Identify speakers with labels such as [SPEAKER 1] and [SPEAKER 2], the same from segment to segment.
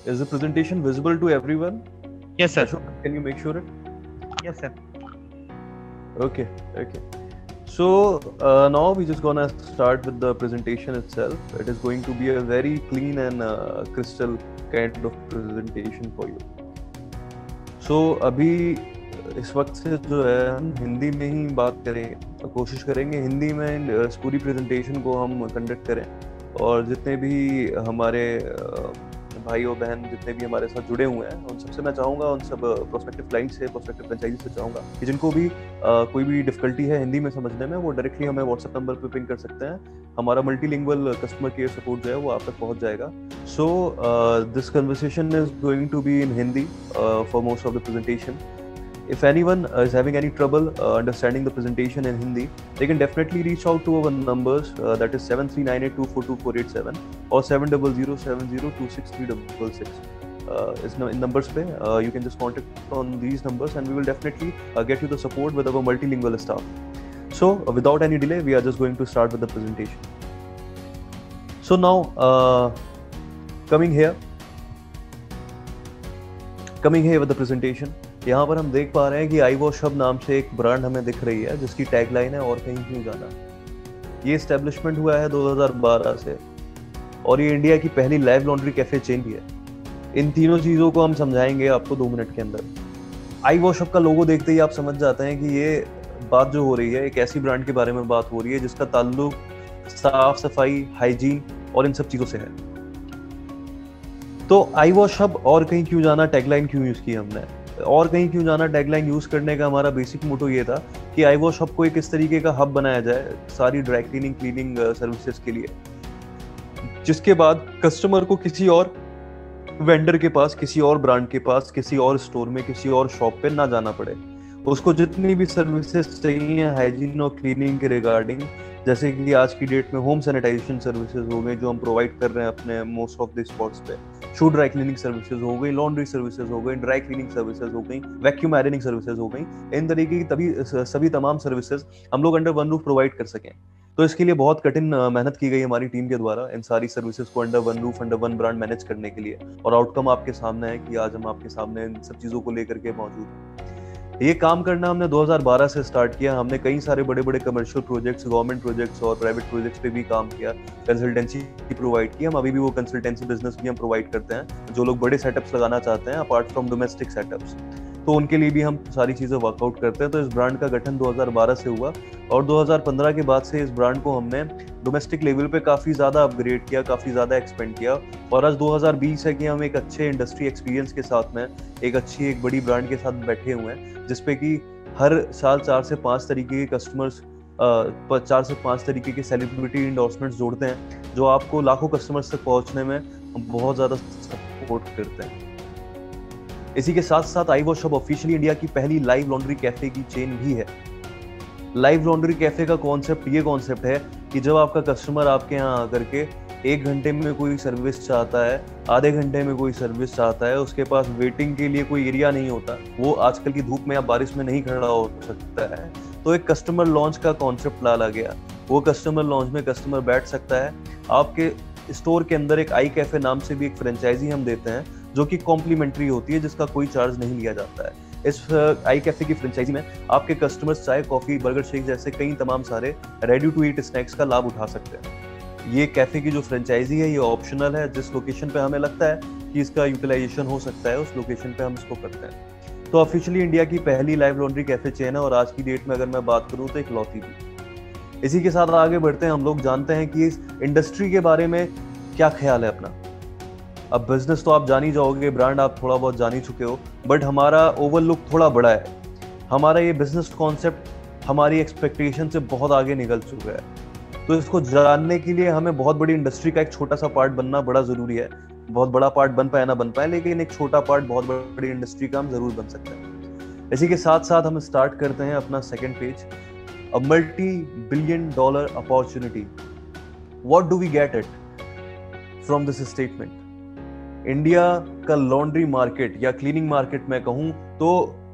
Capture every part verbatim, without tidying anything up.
[SPEAKER 1] Is the presentation visible to everyone?
[SPEAKER 2] Yes, sir.
[SPEAKER 1] Ashok, can you make sure it?
[SPEAKER 2] Yes, sir.
[SPEAKER 1] Okay, okay. So uh, now we're just gonna start with the presentation itself. It is going to be a very clean and uh, crystal kind of presentation for you. So अभी इस वक्त से जो है हम हिंदी में ही बात करेंगे, कोशिश करेंगे हिंदी में इस पूरी प्रेजेंटेशन को हम कंडक्ट करें और जितने भी हमारे भाई और बहन जितने भी हमारे साथ जुड़े हुए हैं उन सबसे मैं चाहूँगा, उन सब प्रोस्पेक्टिव क्लाइंट से, प्रोस्पेक्टिव फ्रेंचाइजी से चाहूँगा कि जिनको भी आ, कोई भी डिफिकल्टी है हिंदी में समझने में, वो डायरेक्टली हमें व्हाट्सएप नंबर पे पिंग कर सकते हैं. हमारा मल्टीलिंगुअल कस्टमर केयर सपोर्ट जो है वो आप तक पहुँच जाएगा. So this conversation is going to be in Hindi for most of the presentation. If anyone uh, is having any trouble uh, understanding the presentation in Hindi, they can definitely reach out to our numbers, uh, that is seven three nine eight two four two four eight seven or seven zero zero seven zero two six three six six. Uh, is in numbers pe, uh, you can just contact on these numbers and we will definitely uh, get you the support with our multilingual staff. So uh, without any delay, we are just going to start with the presentation. So now uh, coming here, coming here with the presentation. यहाँ पर हम देख पा रहे हैं कि आई wash hub नाम से एक ब्रांड हमें दिख रही है जिसकी टैगलाइन है और कहीं क्यों जाना. ये एस्टेब्लिशमेंट हुआ है दो हज़ार बारह से और ये इंडिया की पहली लाइव लॉन्ड्री कैफे चेन भी है. इन तीनों चीज़ों को हम समझाएंगे आपको दो मिनट के अंदर. आई वॉश हब का लोगो देखते ही आप समझ जाते हैं कि ये बात जो हो रही है एक ऐसी ब्रांड के बारे में बात हो रही है जिसका ताल्लुक साफ सफाई, हाइजीन और इन सब चीज़ों से है. तो आई वॉश हब और कहीं क्यों जाना टैगलाइन क्यों यूज़ की हमने, और कहीं क्यों जाना टैगलाइन यूज करने का हमारा बेसिक मोटो ये था कि आई वॉश हब को एक इस तरीके का हब बनाया जाए सारी ड्राई क्लीनिंग क्लीनिंग सर्विसेज के लिए, जिसके बाद कस्टमर को किसी और वेंडर के पास, किसी और ब्रांड के पास, किसी और स्टोर में, किसी और शॉप पे ना जाना पड़े. उसको जितनी भी सर्विसेज चाहिए हाइजीन और क्लीनिंग के रिगार्डिंग, जैसे कि आज की डेट में होम सैनिटाइजेशन सर्विसेज हो गई जो हम प्रोवाइड कर रहे हैं अपने मोस्ट ऑफ द स्पॉट्स पे, शू ड्राई क्लीनिंग सर्विसेज हो गई, लॉन्ड्री सर्विसेज हो गई, ड्राई क्लीनिंग सर्विसेज हो गई, वैक्यूम आयरनिंग सर्विसेज हो गई. इन तरीके की तभी सभी तमाम सर्विसेज हम लोग अंडर वन रूफ प्रोवाइड कर सकें. तो इसके लिए बहुत कठिन मेहनत की गई हमारी टीम के द्वारा इन सारी सर्विसेज को under one roof, under one brand manage करने के लिए, और आउटकम आपके सामने है कि आज हम आपके सामने इन सब चीज़ों को लेकर के मौजूद हैं. ये काम करना हमने दो हज़ार बारह से स्टार्ट किया. हमने कई सारे बड़े बड़े कमर्शियल प्रोजेक्ट्स, गवर्नमेंट प्रोजेक्ट्स और प्राइवेट प्रोजेक्ट्स पे भी काम किया, कंसल्टेंसी प्रोवाइड की. हम अभी भी वो कंसल्टेंसी बिजनेस भी हम प्रोवाइड करते हैं जो लोग बड़े सेटअप्स लगाना चाहते हैं अपार्ट फ्रॉम डोमेस्टिक सेटअप्स, तो उनके लिए भी हम सारी चीज़ें वर्कआउट करते हैं. तो इस ब्रांड का गठन दो हज़ार बारह से हुआ और दो हज़ार पंद्रह के बाद से इस ब्रांड को हमने डोमेस्टिक लेवल पे काफ़ी ज़्यादा अपग्रेड किया, काफ़ी ज़्यादा एक्सपेंड किया, और आज दो हज़ार बीस है कि हम एक अच्छे इंडस्ट्री एक्सपीरियंस के साथ में एक अच्छी एक बड़ी ब्रांड के साथ बैठे हुए हैं, जिसपे कि हर साल चार से पाँच तरीके के कस्टमर्स, चार से पाँच तरीके के सेलिब्रिटी इंडोर्समेंट्स जोड़ते हैं जो आपको लाखों कस्टमर्स तक पहुंचने में बहुत ज़्यादा सपोर्ट करते हैं. इसी के साथ साथ iWash hub officially India की पहली लाइव लॉन्ड्री कैफे की चेन भी है. लाइव लॉन्ड्री कैफे का कॉन्सेप्ट ये कॉन्सेप्ट है कि जब आपका कस्टमर आपके यहाँ आकर के एक घंटे में कोई सर्विस चाहता है, आधे घंटे में कोई सर्विस चाहता है, उसके पास वेटिंग के लिए कोई एरिया नहीं होता, वो आजकल की धूप में या बारिश में नहीं खड़ा हो सकता है, तो एक कस्टमर लॉन्च का कॉन्सेप्ट डाला गया. वो कस्टमर लॉन्च में कस्टमर बैठ सकता है. आपके स्टोर के अंदर एक आई कैफे नाम से भी एक फ्रेंचाइजी हम देते हैं जो कि कॉम्प्लीमेंट्री होती है, जिसका कोई चार्ज नहीं लिया जाता है. इस आई कैफे की फ्रेंचाइजी में आपके कस्टमर्स चाय, कॉफी, बर्गर, शेक जैसे कई तमाम सारे रेडी टू ईट स्नैक्स का लाभ उठा सकते हैं. ये कैफे की जो फ्रेंचाइजी है ये ऑप्शनल है. जिस लोकेशन पे हमें लगता है कि इसका यूटिलाइजेशन हो सकता है उस लोकेशन पे हम इसको करते हैं. तो ऑफिशियली इंडिया की पहली लाइव लॉन्ड्री कैफे चेन है और आज की डेट में अगर मैं बात करूं तो इकलौती भी. इसी के साथ आगे बढ़ते हैं. हम लोग जानते हैं कि इस इंडस्ट्री के बारे में क्या ख्याल है अपना. अब बिजनेस तो आप जान ही जाओगे, ब्रांड आप थोड़ा बहुत जान ही चुके हो, बट हमारा ओवरलुक थोड़ा बड़ा है. हमारा ये बिजनेस कॉन्सेप्ट हमारी एक्सपेक्टेशन से बहुत आगे निकल चुका है. तो इसको जानने के लिए हमें बहुत बड़ी इंडस्ट्री का एक छोटा सा पार्ट बनना बड़ा जरूरी है. बहुत बड़ा पार्ट बन पाए ना बन पाए, लेकिन एक छोटा पार्ट बहुत बड़ी इंडस्ट्री का हम जरूर बन सकते हैं. इसी के साथ साथ हम स्टार्ट करते हैं अपना second page. A multi billion dollar opportunity, what do we get it from this statement. India का लॉन्ड्री मार्केट या क्लीनिंग मार्केट मैं कहूं तो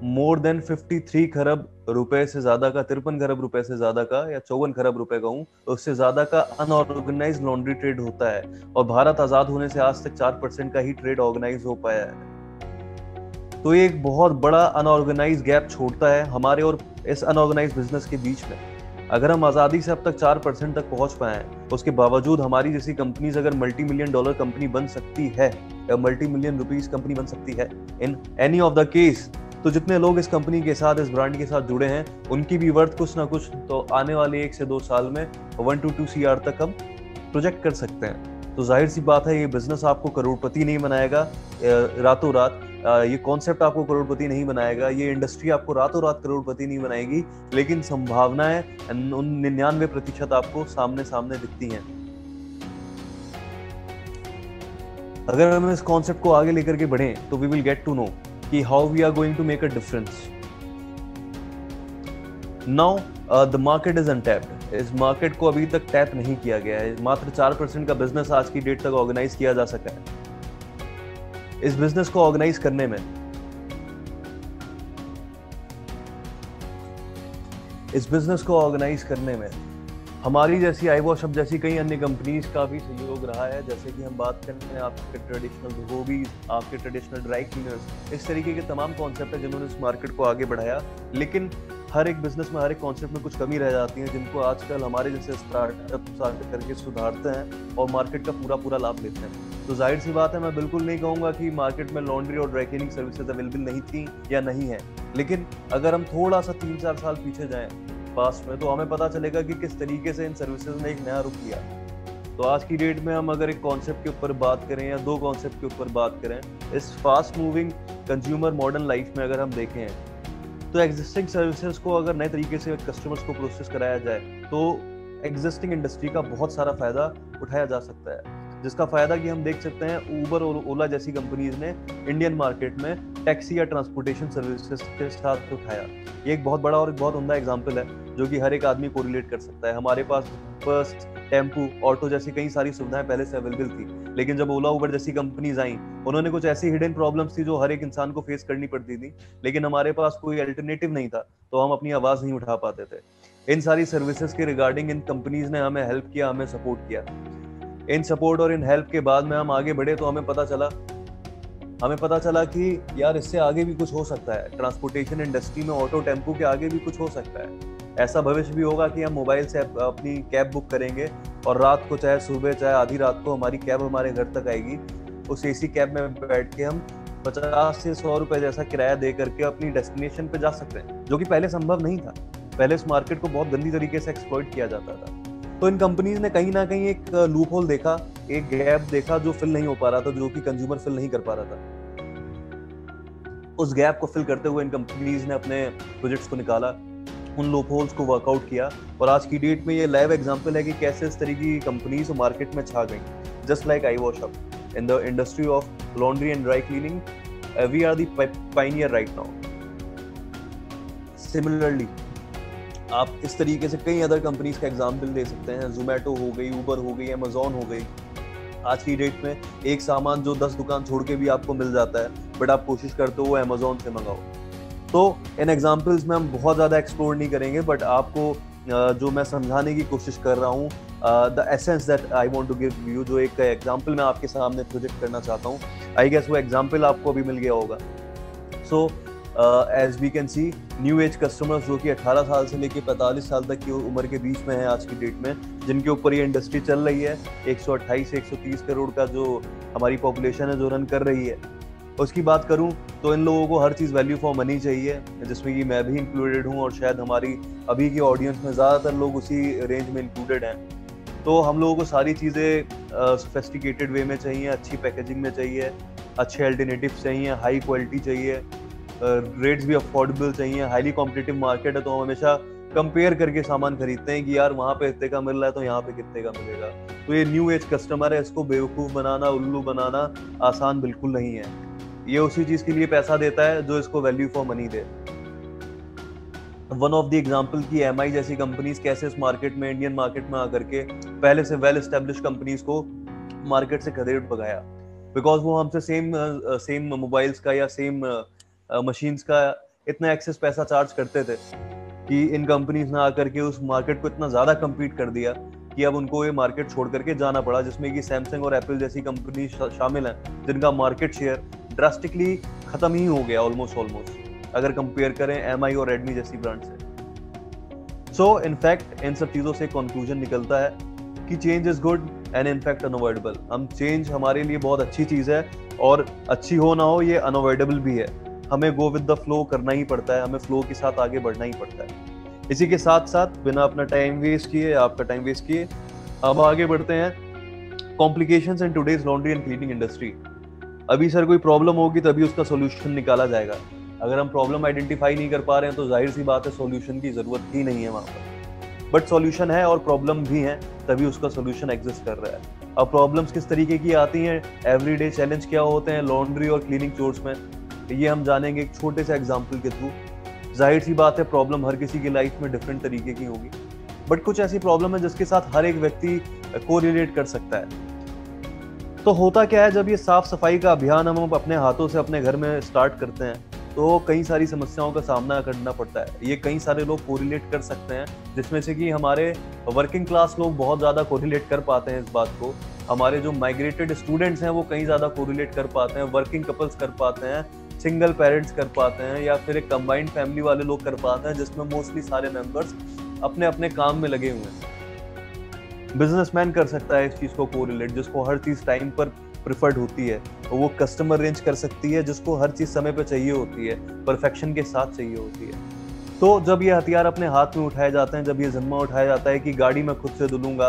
[SPEAKER 1] मोर देन तिरेपन खरब रुपए से ज्यादा का, तिरपन खरब रुपए से ज्यादा का, या चौवन खरब रुपए का हूँ, उससे ज्यादा का अनऑर्गेनाइज लॉन्ड्री ट्रेड होता है। और भारत आजाद होने से आज तक चार परसेंट का ही ट्रेड ऑर्गेनाइज हो पाया है। तो ये एक बहुत बड़ा अनऑर्गेनाइज गैप छोड़ता है हमारे और इस अनऑर्गेनाइज बिजनेस के बीच में। अगर हम आजादी से अब तक चार परसेंट तक पहुंच पाए हैं, उसके बावजूद हमारी जैसी कंपनीज अगर मल्टी मिलियन डॉलर कंपनी बन सकती है या मल्टी मिलियन रुपीस कंपनी बन सकती है in any of the case, तो जितने लोग इस कंपनी के साथ, इस ब्रांड के साथ जुड़े हैं, उनकी भी वर्थ कुछ ना कुछ तो आने वाले एक से दो साल में one two two C R तक हम प्रोजेक्ट कर सकते हैं। तो जाहिर सी बात है, ये बिजनेस आपको करोड़पति नहीं बनाएगा रातों रात, ये कॉन्सेप्ट आपको करोड़पति नहीं बनाएगा, ये इंडस्ट्री आपको रातों रात करोड़पति नहीं बनाएगी, लेकिन संभावनाएं उन निन्यानवे प्रतिशत आपको सामने सामने दिखती हैं। अगर हम इस कॉन्सेप्ट को आगे लेकर के बढ़ें तो we will get to know कि how we are going to make a difference. Now the market is untapped. इस मार्केट को अभी तक टैप नहीं किया गया है। मात्र चार परसेंट का बिजनेस आज की डेट तक ऑर्गेनाइज किया जा सका है। इस बिजनेस को ऑर्गेनाइज करने में इस बिजनेस को ऑर्गेनाइज करने में हमारी जैसी iWashUp जैसी कई अन्य कंपनीज का भी सहयोग रहा है। जैसे कि हम बात करते हैं आपके ट्रेडिशनल धोबीज, आपके ट्रेडिशनल ड्राई क्लीनर्स, इस तरीके के तमाम कॉन्सेप्ट है जिन्होंने इस मार्केट को आगे बढ़ाया। लेकिन हर एक बिजनेस में, हर एक कॉन्सेप्ट में कुछ कमी रह जाती है, जिनको आजकल हमारे जैसे स्टार्टअप्स आकर करके सुधारते हैं और मार्केट का पूरा पूरा लाभ लेते हैं। तो जाहिर सी बात है, मैं बिल्कुल नहीं कहूंगा कि मार्केट में लॉन्ड्री और ड्राई क्लीनिंग सर्विसेज अवेलेबल नहीं थी या नहीं है, लेकिन अगर हम थोड़ा सा तीन चार साल पीछे जाएं पास्ट में, तो हमें पता चलेगा कि किस तरीके से इन सर्विसेज ने एक नया रुख लिया। तो आज की डेट में हम अगर एक कॉन्सेप्ट के ऊपर बात करें या दो कॉन्सेप्ट के ऊपर बात करें, इस fast moving consumer modern life में अगर हम देखें, तो एग्जिस्टिंग सर्विसेज को अगर नए तरीके से कस्टमर्स को प्रोसेस कराया जाए तो एग्जिस्टिंग इंडस्ट्री का बहुत सारा फायदा उठाया जा सकता है। जिसका फायदा कि हम देख सकते हैं ऊबर और ओला जैसी कंपनीज ने इंडियन मार्केट में टैक्सी या ट्रांसपोर्टेशन सर्विसेज के साथ उठाया। ये एक बहुत बड़ा और एक बहुत उम्दा एग्जांपल है जो कि हर एक आदमी को रिलेट कर सकता है। हमारे पास बस, टेम्पू, ऑटो जैसी कई सारी सुविधाएं पहले से अवेलेबल थी, लेकिन जब ओला उबर जैसी कंपनीज आई, उन्होंने कुछ ऐसी हिडन प्रॉब्लम्स थी जो हर एक इंसान को फेस करनी पड़ती थी, लेकिन हमारे पास कोई अल्टरनेटिव नहीं था, तो हम अपनी आवाज नहीं उठा पाते थे। इन सारी सर्विसेज के रिगार्डिंग इन कंपनीज ने हमें हेल्प किया, हमें सपोर्ट किया। इन सपोर्ट और इन हेल्प के बाद में हम आगे बढ़े तो हमें पता चला हमें पता चला कि यार इससे आगे भी कुछ हो सकता है। ट्रांसपोर्टेशन इंडस्ट्री में ऑटो टेम्पू के आगे भी कुछ हो सकता है। ऐसा भविष्य भी होगा कि हम मोबाइल से अपनी कैब बुक करेंगे और रात को, चाहे सुबह चाहे आधी रात को, हमारी कैब हमारे घर तक आएगी। उस एसी कैब में बैठ के हम पचास से सौ रुपए जैसा किराया दे करके अपनी डेस्टिनेशन पे जा सकते हैं, जो कि पहले संभव नहीं था। पहले इस मार्केट को बहुत गंदी तरीके से एक्सप्लॉइट किया जाता था। तो इन कंपनीज ने कहीं ना कहीं एक लूप होल देखा, एक गैप देखा जो फिल नहीं हो पा रहा था, जो कि कंज्यूमर फिल नहीं कर पा रहा था। उस गैप को फिल करते हुए इन कंपनीज ने अपने प्रोजेक्ट्स को निकाला, उन लूप होल्स को वर्कआउट किया, और आज की डेट में ये लाइव एग्जांपल है कि कैसे इस तरीके की कंपनीज मार्केट में छा गई। Just like iWashUp in the industry of laundry and dry cleaning, we are the pioneer right now. Similarly आप इस तरीके से कई अदर कंपनीज का एग्जांपल दे सकते हैं। जोमेटो हो गई, उबर हो गई, अमेजोन हो गई। आज की डेट में एक सामान जो दस दुकान छोड़ के भी आपको मिल जाता है, बट आप कोशिश करते हो वो अमेजोन से मंगाओ। तो इन एग्जांपल्स में हम बहुत ज़्यादा एक्सप्लोर नहीं करेंगे, बट आपको जो मैं समझाने की कोशिश कर रहा हूँ, the essence that I want to give you, जो एक एग्जांपल मैं आपके सामने प्रोजेक्ट करना चाहता हूँ, आई गेस वो एग्जांपल आपको अभी मिल गया होगा। So as we can see, new age customers जो कि अठारह साल से लेकर पैंतालीस साल तक की उम्र के बीच में है आज की डेट में, जिनके ऊपर ये इंडस्ट्री चल रही है, एक सौ अट्ठाईस से एक सौ तीस करोड़ का जो हमारी पॉपुलेशन है जो रन कर रही है, उसकी बात करूं तो इन लोगों को हर चीज़ वैल्यू फॉर मनी चाहिए, जिसमें कि मैं भी इंक्लूडेड हूं, और शायद हमारी अभी की ऑडियंस में ज़्यादातर लोग उसी रेंज में इंक्लूडेड हैं। तो हम लोगों को सारी चीज़ें सोफिस्टिकेटेड वे में चाहिए, अच्छी पैकेजिंग में चाहिए, अच्छे अल्टरनेटिव चाहिए, हाई क्वालिटी चाहिए, रेट्स भी अफोर्डेबल चाहिए। हाईली कॉम्पिटिटिव मार्केट है, तो हम हमेशा कंपेयर करके सामान खरीदते हैं कि यार वहाँ पे इतने का मिल रहा है तो यहाँ पे कितने का मिलेगा। तो ये न्यू एज कस्टमर है, इसको बेवकूफ़ बनाना, उल्लू बनाना आसान बिल्कुल नहीं है। ये उसी चीज़ के लिए पैसा देता है जो इसको वैल्यू फॉर मनी दे। वन ऑफ द एग्जांपल की एम आई जैसी कंपनीज कैसे इस मार्केट में, इंडियन मार्केट में आकर के पहले से वेल एस्टेब्लिश कंपनीज को मार्केट से खदेड़ भगाया, बिकॉज वो हमसे सेम सेम मोबाइल्स का या सेम मशीन्स का इतना एक्सेस पैसा चार्ज करते थे कि इन कंपनीज ने आकर के उस मार्केट को इतना ज्यादा कम्पीट कर दिया कि अब उनको ये मार्केट छोड़ करके जाना पड़ा, जिसमें कि सैमसंग और एप्पल जैसी कंपनी शा, शामिल हैं जिनका मार्केट शेयर ड्रास्टिकली खत्म ही हो गया ऑलमोस्ट ऑलमोस्ट अगर कंपेयर करें एम आई और रेडमी जैसी ब्रांड से। सो इनफैक्ट इन सब चीजों से कंक्लूजन निकलता है कि change is good and in fact unavoidable. हम चेंज हमारे लिए बहुत अच्छी चीज है और अच्छी हो ना हो ये अनअवॉइडेबल भी है। हमें गो विद द फ्लो करना ही पड़ता है, हमें फ्लो के साथ आगे बढ़ना ही पड़ता है। इसी के साथ साथ बिना अपना टाइम वेस्ट किए, आपका टाइम वेस्ट किए, अब आगे बढ़ते हैं complications in today's laundry and cleaning industry. अभी सर कोई प्रॉब्लम होगी तभी उसका सॉल्यूशन निकाला जाएगा। अगर हम प्रॉब्लम आइडेंटिफाई नहीं कर पा रहे हैं तो जाहिर सी बात है सॉल्यूशन की जरूरत ही नहीं है वहां पर। बट सॉल्यूशन है और प्रॉब्लम भी है, तभी उसका सॉल्यूशन एग्जिस्ट कर रहा है। अब प्रॉब्लम्स किस तरीके की आती हैं, एवरीडे चैलेंज क्या होते हैं लॉन्ड्री और क्लीनिंग चोर्स में, ये हम जानेंगे एक छोटे से एग्जांपल के थ्रू। जाहिर सी बात है प्रॉब्लम हर किसी की लाइफ में डिफरेंट तरीके की होगी, बट कुछ ऐसी प्रॉब्लम है जिसके साथ हर एक व्यक्ति को रिलेट कर सकता है। तो होता क्या है, जब ये साफ सफाई का अभियान हम अपने हाथों से अपने घर में स्टार्ट करते हैं तो कई सारी समस्याओं का सामना करना पड़ता है। ये कई सारे लोग कोरिलेट कर सकते हैं, जिसमें से कि हमारे वर्किंग क्लास लोग बहुत ज़्यादा कोरिलेट कर पाते हैं इस बात को। हमारे जो माइग्रेटेड स्टूडेंट्स हैं वो कई ज़्यादा कोरिलेट कर पाते हैं, वर्किंग कपल्स कर पाते हैं, सिंगल पेरेंट्स कर पाते हैं, या फिर एक कंबाइंड फैमिली वाले लोग कर पाते हैं जिसमें मोस्टली सारे मेंबर्स अपने अपने काम में लगे हुए हैं। बिजनेसमैन कर सकता है इस चीज़ को कोरिलेट, जिसको हर चीज़ टाइम पर प्रिफर्ड होती है। तो वो कस्टमर रेंज कर सकती है जिसको हर चीज़ समय पे चाहिए होती है, परफेक्शन के साथ चाहिए होती है। तो जब ये हथियार अपने हाथ में उठाए जाते हैं, जब ये जिम्मा उठाया जाता है कि गाड़ी मैं खुद से धुलूंगा,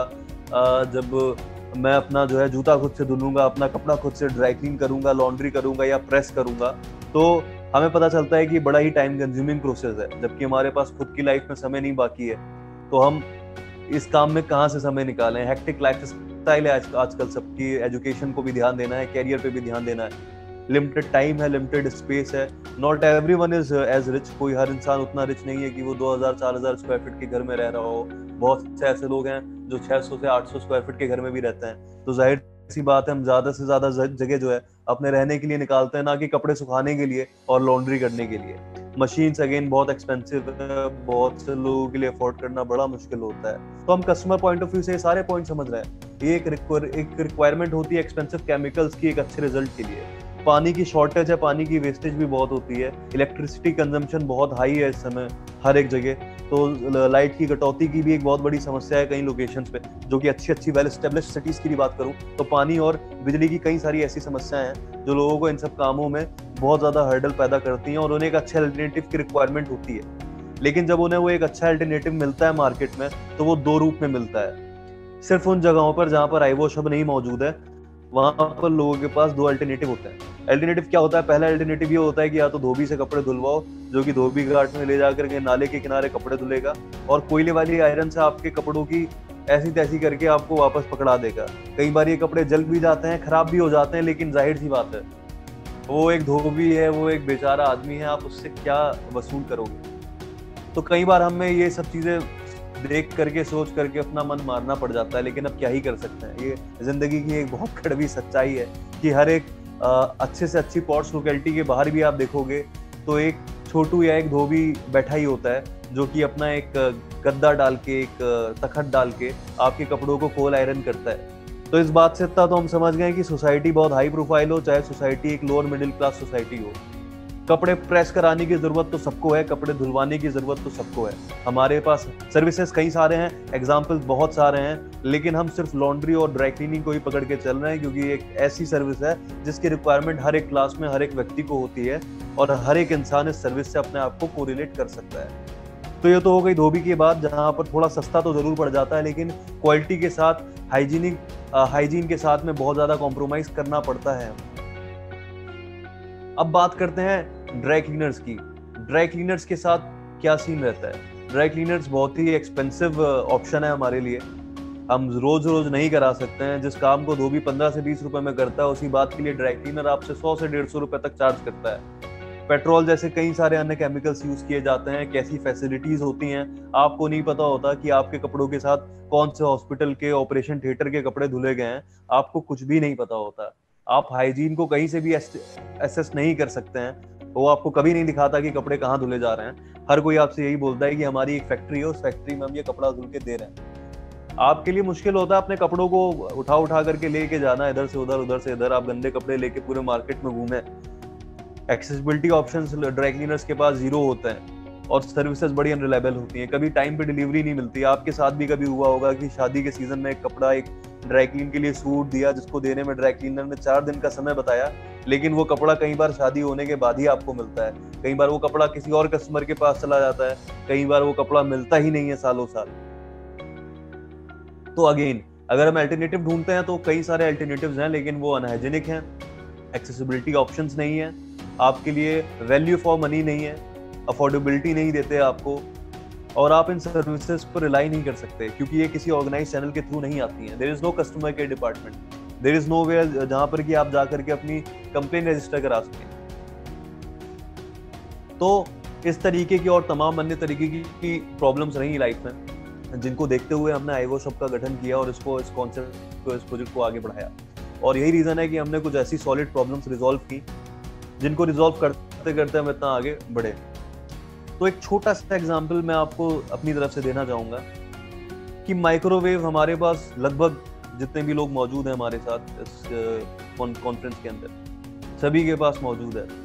[SPEAKER 1] जब मैं अपना जो है जूता खुद से धुलूंगा, अपना कपड़ा खुद से ड्राई क्लीन करूंगा, लॉन्ड्री करूंगा या प्रेस करूंगा, तो हमें पता चलता है कि बड़ा ही टाइम कंज्यूमिंग प्रोसेस है। जबकि हमारे पास खुद की लाइफ में समय नहीं बाकी है, तो हम इस काम में कहाँ से समय निकालें। हेक्टिक लाइफ स्टाइल है आज आजकल सबकी, एजुकेशन को भी ध्यान देना है, कैरियर पे भी ध्यान देना है, लिमिटेड टाइम है, लिमिटेड स्पेस है। Not everyone is as rich, कोई हर इंसान उतना रिच नहीं है कि वो दो हज़ार चार हज़ार स्क्वायर फीट के घर में रह रहा हो। बहुत से ऐसे लोग हैं जो छह सौ से आठ सौ स्क्वायर फीट के घर में भी रहते हैं। तो जाहिर सी बात है हम ज्यादा से ज्यादा जगह जो है अपने रहने के लिए निकालते हैं, ना कि कपड़े सुखाने के लिए और लॉन्ड्री करने के लिए। मशीन्स अगेन बहुत एक्सपेंसिव है, बहुत से लोगों के लिए अफोर्ड करना बड़ा मुश्किल होता है। तो हम कस्टमर पॉइंट ऑफ व्यू से सारे पॉइंट समझ रहे हैं। ये एक एक रिक्वायरमेंट होती है एक्सपेंसिव केमिकल्स की एक अच्छे रिजल्ट के लिए। पानी की शॉर्टेज है, पानी की वेस्टेज भी बहुत होती है, इलेक्ट्रिसिटी कंजम्पशन बहुत हाई है इस समय हर एक जगह। तो लाइट की कटौती की भी एक बहुत बड़ी समस्या है कई लोकेशंस पे, जो कि अच्छी अच्छी वेल एस्टेब्लिश्ड सिटीज की बात करूं तो पानी और बिजली की कई सारी ऐसी समस्याएं हैं जो लोगों को इन सब कामों में बहुत ज्यादा हर्डल पैदा करती हैं और उन्हें एक अच्छे अल्टरनेटिव की रिक्वायरमेंट होती है। लेकिन जब उन्हें वो एक अच्छा अल्टरनेटिव मिलता है मार्केट में, तो वो दो रूप में मिलता है। सिर्फ उन जगहों पर जहां पर आई वॉश अब नहीं मौजूद है, वहां पर लोगों के पास दो अल्टरनेटिव होते हैं। अल्टरनेटिव क्या होता है? पहला अल्टरनेटिव ये होता है कि या तो धोबी से कपड़े धुलवाओ, जो कि धोबी घाट में ले जाकर के नाले के किनारे कपड़े धुलेगा और कोयले वाली आयरन से आपके कपड़ों की ऐसी तैसी करके आपको वापस पकड़ा देगा। कई बार ये कपड़े जल भी जाते हैं, खराब भी हो जाते हैं, लेकिन जाहिर सी बात है वो एक धोबी है, वो एक बेचारा आदमी है, आप उससे क्या वसूल करोगे? तो कई बार हमें ये सब चीजें देख करके सोच करके अपना मन मारना पड़ जाता है, लेकिन अब क्या ही कर सकते हैं। ये जिंदगी की एक बहुत कड़वी सच्चाई है कि हर एक आ, अच्छे से अच्छी पॉट्स लोकेलिटी के बाहर भी आप देखोगे तो एक छोटू या एक धोबी बैठा ही होता है, जो कि अपना एक गद्दा डाल के, एक तखत डाल के आपके कपड़ों को कोल आयरन करता है। तो इस बात से इतना तो हम समझ गए कि सोसाइटी बहुत हाई प्रोफाइल हो, चाहे सोसाइटी एक लोअर मिडिल क्लास सोसाइटी हो, कपड़े प्रेस कराने की जरूरत तो सबको है, कपड़े धुलवाने की जरूरत तो सबको है। हमारे पास सर्विसेज कई सारे हैं, एग्जाम्पल्स बहुत सारे हैं, लेकिन हम सिर्फ लॉन्ड्री और ड्राई क्लीनिंग को ही पकड़ के चल रहे हैं, क्योंकि एक ऐसी सर्विस है जिसकी रिक्वायरमेंट हर एक क्लास में हर एक व्यक्ति को होती है और हर एक इंसान इस सर्विस से अपने आप को कोरिलेट कर सकता है। तो ये तो हो गई धोबी की बात, जहाँ पर थोड़ा सस्ता तो जरूर पड़ जाता है, लेकिन क्वालिटी के साथ, हाइजीनिक हाइजीन के साथ में बहुत ज्यादा कॉम्प्रोमाइज करना पड़ता है। अब बात करते हैं ड्राई क्लीनर्स की। ड्राई क्लीनर्स के साथ क्या सीन रहता है? ड्राई क्लीनर्स बहुत ही एक्सपेंसिव ऑप्शन है हमारे लिए, हम रोज रोज नहीं करा सकते हैं। जिस काम को धोबी पंद्रह से बीस रुपए में करता है, उसी बात के लिए ड्राई क्लीनर आपसे सौ से डेढ़ सौ रुपए तक चार्ज करता है। पेट्रोल जैसे कई सारे अन्य केमिकल्स यूज किए जाते हैं, कैसी फैसिलिटीज होती हैं, आपको नहीं पता होता कि आपके कपड़ों के साथ कौन से हॉस्पिटल के ऑपरेशन थिएटर के कपड़े धुले गए हैं, आपको कुछ भी नहीं पता होता। आप हाइजीन को कहीं से भी एसेस नहीं कर सकते हैं। वो आपको कभी नहीं दिखाता कि कपड़े कहाँ धुले जा रहे हैं। हर कोई आपसे यही बोलता है कि हमारी एक फैक्ट्री है, उस फैक्ट्री में हम ये कपड़ा धुल के दे रहे हैं। आपके लिए मुश्किल होता है अपने कपड़ों को उठा उठा करके लेके जाना, इधर से उधर उधर से इधर, आप गंदे कपड़े लेके पूरे मार्केट में घूमे। एक्सेसिबिलिटी ऑप्शंस ड्राई क्लीनर्स के पास जीरो होते हैं और सर्विसेज बड़ी अनरिलायबल होती हैं। कभी टाइम पे डिलीवरी नहीं मिलती। आपके साथ भी कभी हुआ होगा कि शादी के सीजन में एक कपड़ा एक ड्राई क्लीन के लिए सूट दिया, जिसको देने में ड्राई क्लीनर ने चार दिन का समय बताया, लेकिन वो कपड़ा कई बार शादी होने के बाद ही आपको मिलता है। कई बार वो कपड़ा किसी और कस्टमर के पास चला जाता है, कई बार वो कपड़ा मिलता ही नहीं है सालों साल। तो अगेन, अगर हम अल्टरनेटिव ढूंढते हैं तो कई सारे अल्टरनेटिव्स हैं, लेकिन वो अनहाइजीनिक हैं, एक्सेसिबिलिटी ऑप्शंस नहीं है, आपके लिए वैल्यू फॉर मनी नहीं है, अफोर्डेबिलिटी नहीं देते आपको, और आप इन सर्विसेज पर रिलाई नहीं कर सकते क्योंकि ये किसी ऑर्गेनाइज चैनल के थ्रू नहीं आती हैं। There is no customer care department, there is nowhere जहां पर कि आप जाकर के अपनी कंप्लेन रजिस्टर करा सकें। तो इस तरीके की और तमाम अन्य तरीके की प्रॉब्लम्स रही लाइफ में, जिनको देखते हुए हमने आईवॉश हब का गठन किया और इसको इस कॉन्सेप्ट को इस प्रोजेक्ट को आगे बढ़ाया। और यही रीजन है कि हमने कुछ ऐसी सॉलिड प्रॉब्लम्स रिजॉल्व की जिनको रिजॉल्व करते करते हम इतना आगे बढ़े। तो एक छोटा सा एग्जांपल मैं आपको अपनी तरफ से देना चाहूंगा कि माइक्रोवेव हमारे पास लगभग जितने भी लोग मौजूद हैं हमारे साथ इस कॉन्फ्रेंस के अंदर, सभी के पास मौजूद है।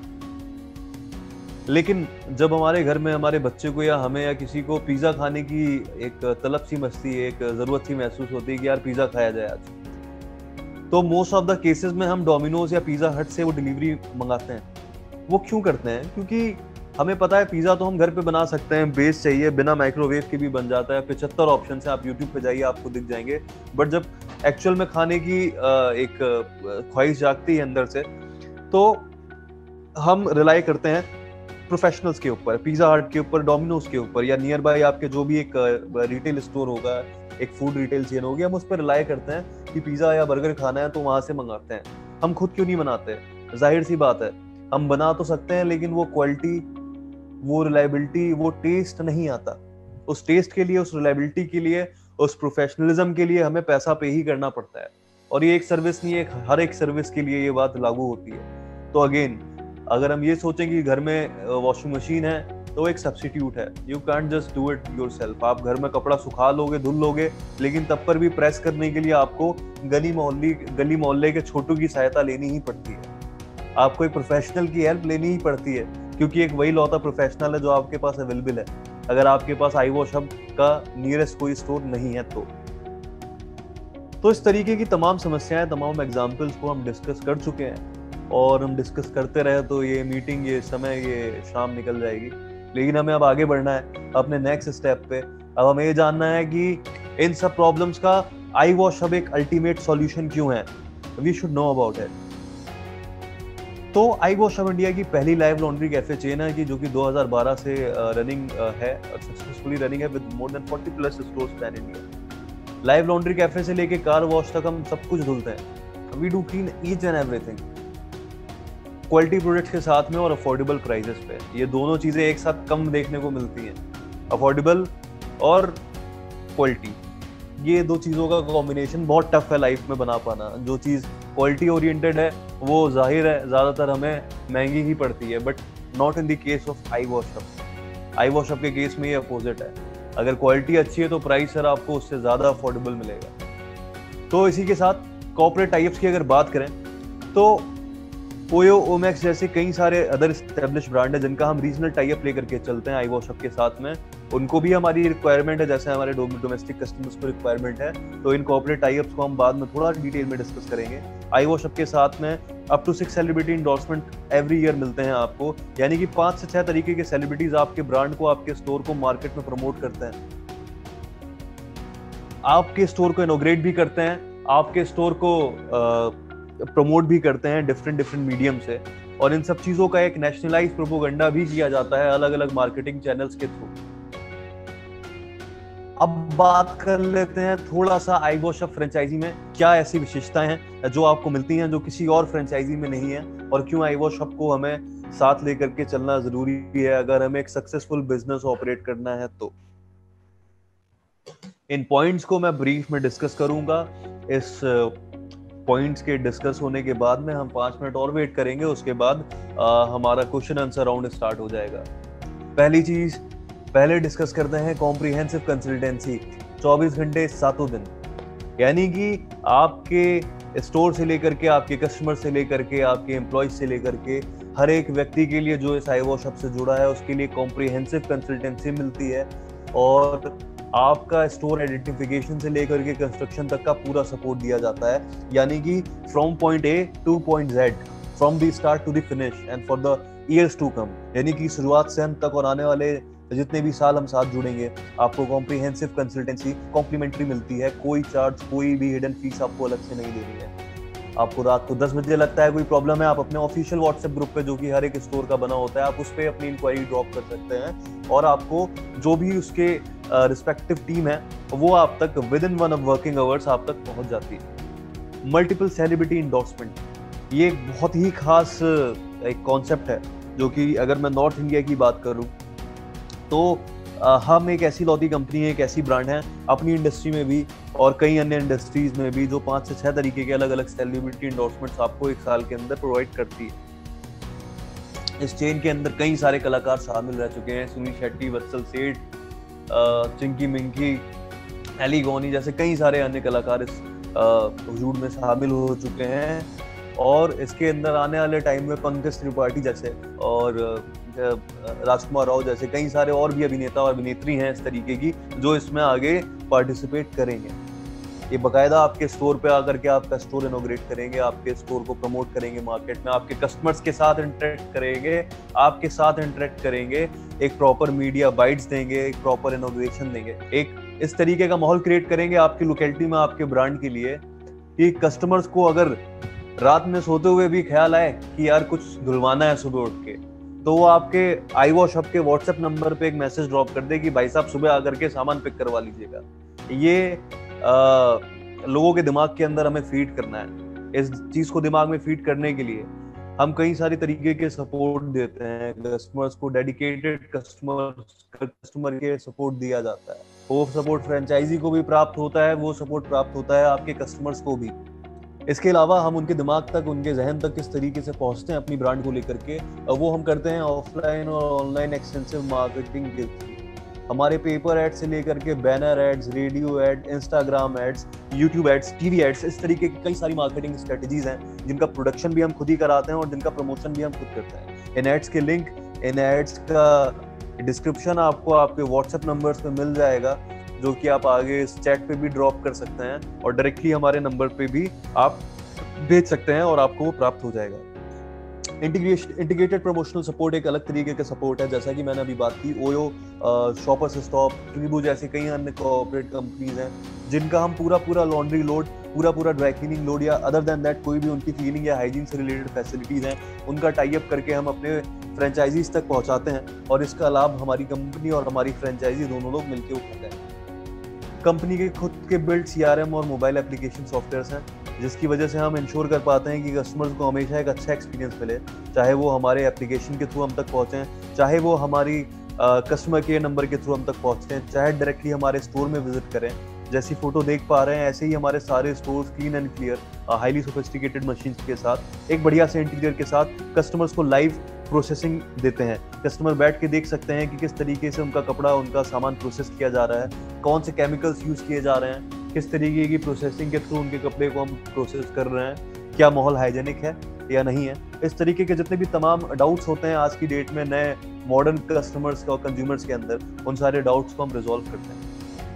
[SPEAKER 1] लेकिन जब हमारे घर में हमारे बच्चे को या हमें या किसी को पिज्जा खाने की एक तलब सी मस्ती, एक जरूरत सी महसूस होती है कि यार पिज्जा खाया जाए आज, तो मोस्ट ऑफ द केसेस में हम डोमिनोज या पिज्जा हट से वो डिलीवरी मंगाते हैं। वो क्यों करते हैं? क्योंकि हमें पता है पिज्जा तो हम घर पे बना सकते हैं, बेस चाहिए, बिना माइक्रोवेव के भी बन जाता है, पचहत्तर ऑप्शन है, आप यूट्यूब पे जाइए आपको दिख जाएंगे। बट जब एक्चुअल में खाने की एक ख्वाहिश जागती है अंदर से, तो हम रिलाई करते हैं प्रोफेशनल्स के ऊपर, पिज्जा हट के ऊपर, डोमिनोज के ऊपर, या नियर बाय आपके जो भी एक रिटेल स्टोर होगा, एक फूड रिटेल चेन होगी, हम उस पर रिलाई करते हैं कि पिज्जा या बर्गर खाना है तो वहां से मंगाते हैं। हम खुद क्यों नहीं बनाते? जाहिर सी बात है, हम बना तो सकते हैं लेकिन वो क्वालिटी, वो रिलायबिलिटी, वो टेस्ट नहीं आता। उस टेस्ट के लिए, उस रिलायबिलिटी के लिए, उस प्रोफेशनलिज्म के लिए हमें पैसा पे ही करना पड़ता है। और ये एक सर्विस नहीं है, हर एक सर्विस के लिए ये बात लागू होती है। तो अगेन, अगर हम ये सोचें कि घर में वॉशिंग मशीन है तो एक सब्स्टिट्यूट है, you can't just do it yourself. आप घर में कपड़ा सुखा लोगे, धुल लोगे, लेकिन तब पर भी प्रेस करने के लिए आपको गली मोहल्ली गली मोहल्ले के छोटू की सहायता लेनी ही पड़ती है। आपको एक प्रोफेशनल की हेल्प लेनी ही पड़ती है, क्योंकि एक वही लौता प्रोफेशनल है जो आपके पास अवेलेबल है, अगर आपके पास आईवॉश हब का नियरेस्ट कोई स्टोर नहीं है तो। तो इस तरीके की तमाम समस्याएं, तमाम एग्जाम्पल्स को हम डिस्कस कर चुके हैं, और हम डिस्कस करते रहे तो ये मीटिंग, ये समय, ये शाम निकल जाएगी। लेकिन हमें अब आगे बढ़ना है अपने नेक्स्ट स्टेप पे। अब हमें ये जानना है कि इन सब प्रॉब्लम्स का आईवॉश हब एक अल्टीमेट सॉल्यूशन क्यों है। We should know about it. तो आईवॉश हब इंडिया की पहली लाइव लॉन्ड्री कैफे चेन है कि जो कि दो हज़ार बारह से रनिंग है, सक्सेसफुली रनिंग है विद मोर देन चालीस plus stores pan India. Live laundry cafe से लेके कार वॉश तक हम सब कुछ धुलते हैं। We do clean each and everything, quality products के साथ में और अफोर्डेबल प्राइसेस पे। ये दोनों चीजें एक साथ कम देखने को मिलती हैं, अफोर्डेबल और क्वालिटी। ये दो चीजों का कॉम्बिनेशन बहुत टफ है लाइफ में बना पाना। जो चीज क्वालिटी ओरिएंटेड है वो जाहिर है ज्यादातर हमें महंगी ही पड़ती है, but not in the case of iWash hub. IWash hub के केस में ये अपोजिट है। अगर क्वालिटी अच्छी है तो प्राइस सर आपको उससे ज्यादा अफोर्डेबल मिलेगा। तो इसी के साथ कॉर्पोरेट टाइप्स की अगर बात करें तो ओयो, ओमैक्स जैसे कई सारे अदर एस्टेब्लिश ब्रांड है जिनका हम रीजनल टाइप लेकर के चलते हैं आईवॉश हब के साथ में। उनको भी हमारी रिक्वायरमेंट है, जैसे हमारे डोमेस्टिक कस्टमर्स को रिक्वायरमेंट है। तो इन कॉर्पोरेट टाइप्स को हम बाद में थोड़ा डिटेल में डिस्कस करेंगे। आईवॉश हब के साथ में up to six celebrity endorsement every year मिलते हैं आपको, यानी कि पांच से छह तरीके के सेलिब्रिटीज आपके ब्रांड को, आपके स्टोर को मार्केट में प्रमोट करते हैं, आपके स्टोर को इनोग्रेट भी करते हैं, आपके स्टोर को प्रमोट भी करते हैं डिफरेंट डिफरेंट मीडियम से। और इन सब चीजों का एक नेशनलाइज प्रोपोगंडा भी किया जाता है अलग अलग मार्केटिंग चैनल्स के थ्रू। अब बात कर लेते हैं थोड़ा सा आईवॉश हब फ्रेंचाइजी में क्या ऐसी विशेषताएं हैं जो आपको मिलती हैं जो किसी और फ्रेंचाइजी में नहीं है, और क्यों आईवॉश हब को हमें साथ लेकर के चलना जरूरी है अगर हमें एक सक्सेसफुल बिजनेस ऑपरेट करना है तो। इन पॉइंट्स को मैं ब्रीफ में डिस्कस करूंगा इस पॉइंट्स के डिस्कस होने के बाद में हम पाँच मिनट और वेट करेंगे, उसके बाद आ, हमारा क्वेश्चन आंसर राउंड स्टार्ट हो जाएगा। पहली चीज पहले डिस्कस करते हैं कॉम्प्रिहेंसिव कंसल्टेंसी, चौबीस घंटे सातों दिन। यानी कि आपके स्टोर से लेकर के, आपके कस्टमर से लेकर के, आपके एम्प्लॉय से लेकर के हर एक व्यक्ति के लिए जो इस iWash हब से जुड़ा है उसके लिए कॉम्प्रिहेंसिव कंसल्टेंसी मिलती है, और आपका स्टोर आइडेंटिफिकेशन से लेकर के कंस्ट्रक्शन तक का पूरा सपोर्ट दिया जाता है। यानी कि from point A to point Z, from the start to the finish and for the years to come. यानी कि शुरुआत से अंत तक और आने वाले जितने भी साल हम साथ जुड़ेंगे, आपको कॉम्प्रिहेंसिव कंसल्टेंसी कॉम्प्लीमेंट्री मिलती है। कोई चार्ज, कोई भी हिडन फीस आपको अलग से नहीं देनी है। आपको रात को दस बजे लगता है कोई प्रॉब्लम है, आप अपने ऑफिशियल व्हाट्सएप ग्रुप पे जो कि हर एक स्टोर का बना होता है, आप उस पर अपनी इंक्वायरी ड्रॉप कर सकते हैं, और आपको जो भी उसके रिस्पेक्टिव टीम है वो आप तक within one working hours आप तक पहुंच जाती है। मल्टीपल सेलिब्रिटी इंडोर्समेंट, ये एक बहुत ही खास एक कॉन्सेप्ट है, जो कि अगर मैं नॉर्थ इंडिया की बात करूं तो आ, हम एक ऐसी लौती कंपनी है, एक ऐसी ब्रांड है अपनी इंडस्ट्री में भी और कई अन्य इंडस्ट्रीज में भी, जो पाँच से छह तरीके के अलग अलग सेलिब्रिटी इंडोर्समेंट्स आपको एक साल के अंदर प्रोवाइड करती है। इस चेन के अंदर कई सारे कलाकार शामिल रह चुके हैं, सुनील शेट्टी, वत्सल सेठ, चिंकी मिंकी, एली गौनी जैसे कई सारे अन्य कलाकार इस वजूद में शामिल हो चुके हैं। और इसके अंदर आने वाले टाइम में पंकज त्रिपाठी जैसे और राजकुमार राव जैसे कई सारे और भी अभिनेता और अभिनेत्री हैं इस तरीके की, जो इसमें आगे पार्टिसिपेट करेंगे। ये बकायदा आपके स्टोर पे आकर के आपका स्टोर इनॉग्रेट करेंगे, आपके स्टोर को प्रमोट करेंगे मार्केट में, आपके कस्टमर्स के साथ इंटरेक्ट करेंगे, आपके साथ इंटरेक्ट करेंगे, एक प्रॉपर मीडिया बाइट्स देंगे, एक प्रॉपर इनॉग्रेशन देंगे, एक इस तरीके का माहौल क्रिएट करेंगे आपकी लोकेलिटी में, आपके ब्रांड के लिए, कि कस्टमर्स को अगर रात में सोते हुए भी ख्याल आए कि यार कुछ धुलवाना है सुबह उठ के, तो वो आपके iWash हब के व्हाट्सएप नंबर पे एक मैसेज ड्रॉप कर दे कि भाई साहब सुबह आकर के सामान पिक करवा लीजिएगा। ये आ, लोगों के दिमाग के अंदर हमें फीड करना है। इस चीज को दिमाग में फीड करने के लिए हम कई सारी तरीके के सपोर्ट देते हैं कस्टमर्स को, डेडिकेटेड कस्टमर कस्टमर के सपोर्ट दिया जाता है। वो सपोर्ट फ्रेंचाइजी को भी प्राप्त होता है, वो सपोर्ट प्राप्त होता है आपके कस्टमर्स को भी। इसके अलावा हम उनके दिमाग तक, उनके जहन तक किस तरीके से पहुंचते हैं अपनी ब्रांड को लेकर के, वो हम करते हैं ऑफलाइन और ऑनलाइन एक्सटेंसिव मार्केटिंग के थ्रू। हमारे पेपर एड से लेकर के banner ads, radio ad, Instagram ads, YouTube ads, TV ads, इस तरीके की कई सारी मार्केटिंग स्ट्रेटजीज हैं जिनका प्रोडक्शन भी हम खुद ही कराते हैं और जिनका प्रमोशन भी हम खुद करते हैं। इन एड्स के लिंक, इन एड्स का डिस्क्रिप्शन आपको आपके व्हाट्सएप नंबर्स पे मिल जाएगा, जो कि आप आगे इस चैट पे भी ड्रॉप कर सकते हैं और डायरेक्टली हमारे नंबर पे भी आप भेज सकते हैं और आपको वो प्राप्त हो जाएगा। इंटीग्रेशन इंटीग्रेटेड प्रमोशनल सपोर्ट एक अलग तरीके का सपोर्ट है, जैसा कि मैंने अभी बात की। ओयो, शॉपर्स स्टॉप, ट्रिबू जैसे कई अन्य कॉर्पोरेट कंपनीज हैं जिनका हम पूरा पूरा लॉन्ड्री लोड, पूरा पूरा ड्राई क्लीनिंग लोड या अदर देन दैट कोई भी उनकी क्लीनिंग या हाइजीन से रिलेटेड फैसिलिटीज हैं, उनका टाई अप करके हम अपने फ्रेंचाइजीज तक पहुंचाते हैं और इसका लाभ हमारी कंपनी और हमारी फ्रेंचाइजी दोनों लोग मिलकर उठाते हैं। कंपनी के खुद के बिल्ड सीआरएम और मोबाइल एप्लीकेशन सॉफ्टवेयर्स हैं, जिसकी वजह से हम इंश्योर कर पाते हैं कि कस्टमर्स को हमेशा एक अच्छा एक्सपीरियंस मिले, चाहे वो हमारे एप्लीकेशन के थ्रू हम तक पहुँचें, चाहे वो हमारी कस्टमर केयर नंबर के थ्रू हम तक पहुँचें, चाहे डायरेक्टली हमारे स्टोर में विजिट करें। जैसी फोटो देख पा रहे हैं ऐसे ही हमारे सारे stores clean and clear, highly sophisticated machines के साथ, एक बढ़िया से इंटीरियर के साथ कस्टमर्स को लाइव प्रोसेसिंग देते हैं। कस्टमर बैठ के देख सकते हैं कि किस तरीके से उनका कपड़ा, उनका सामान प्रोसेस किया जा रहा है, कौन से केमिकल्स यूज किए जा रहे हैं, किस तरीके की प्रोसेसिंग के थ्रू उनके कपड़े को हम प्रोसेस कर रहे हैं, क्या माहौल हाइजेनिक है या नहीं है। इस तरीके के जितने भी तमाम डाउट्स होते हैं आज की डेट में नए मॉडर्न कस्टमर्स और कंज्यूमर्स के अंदर, उन सारे डाउट्स को हम रिजॉल्व करते हैं।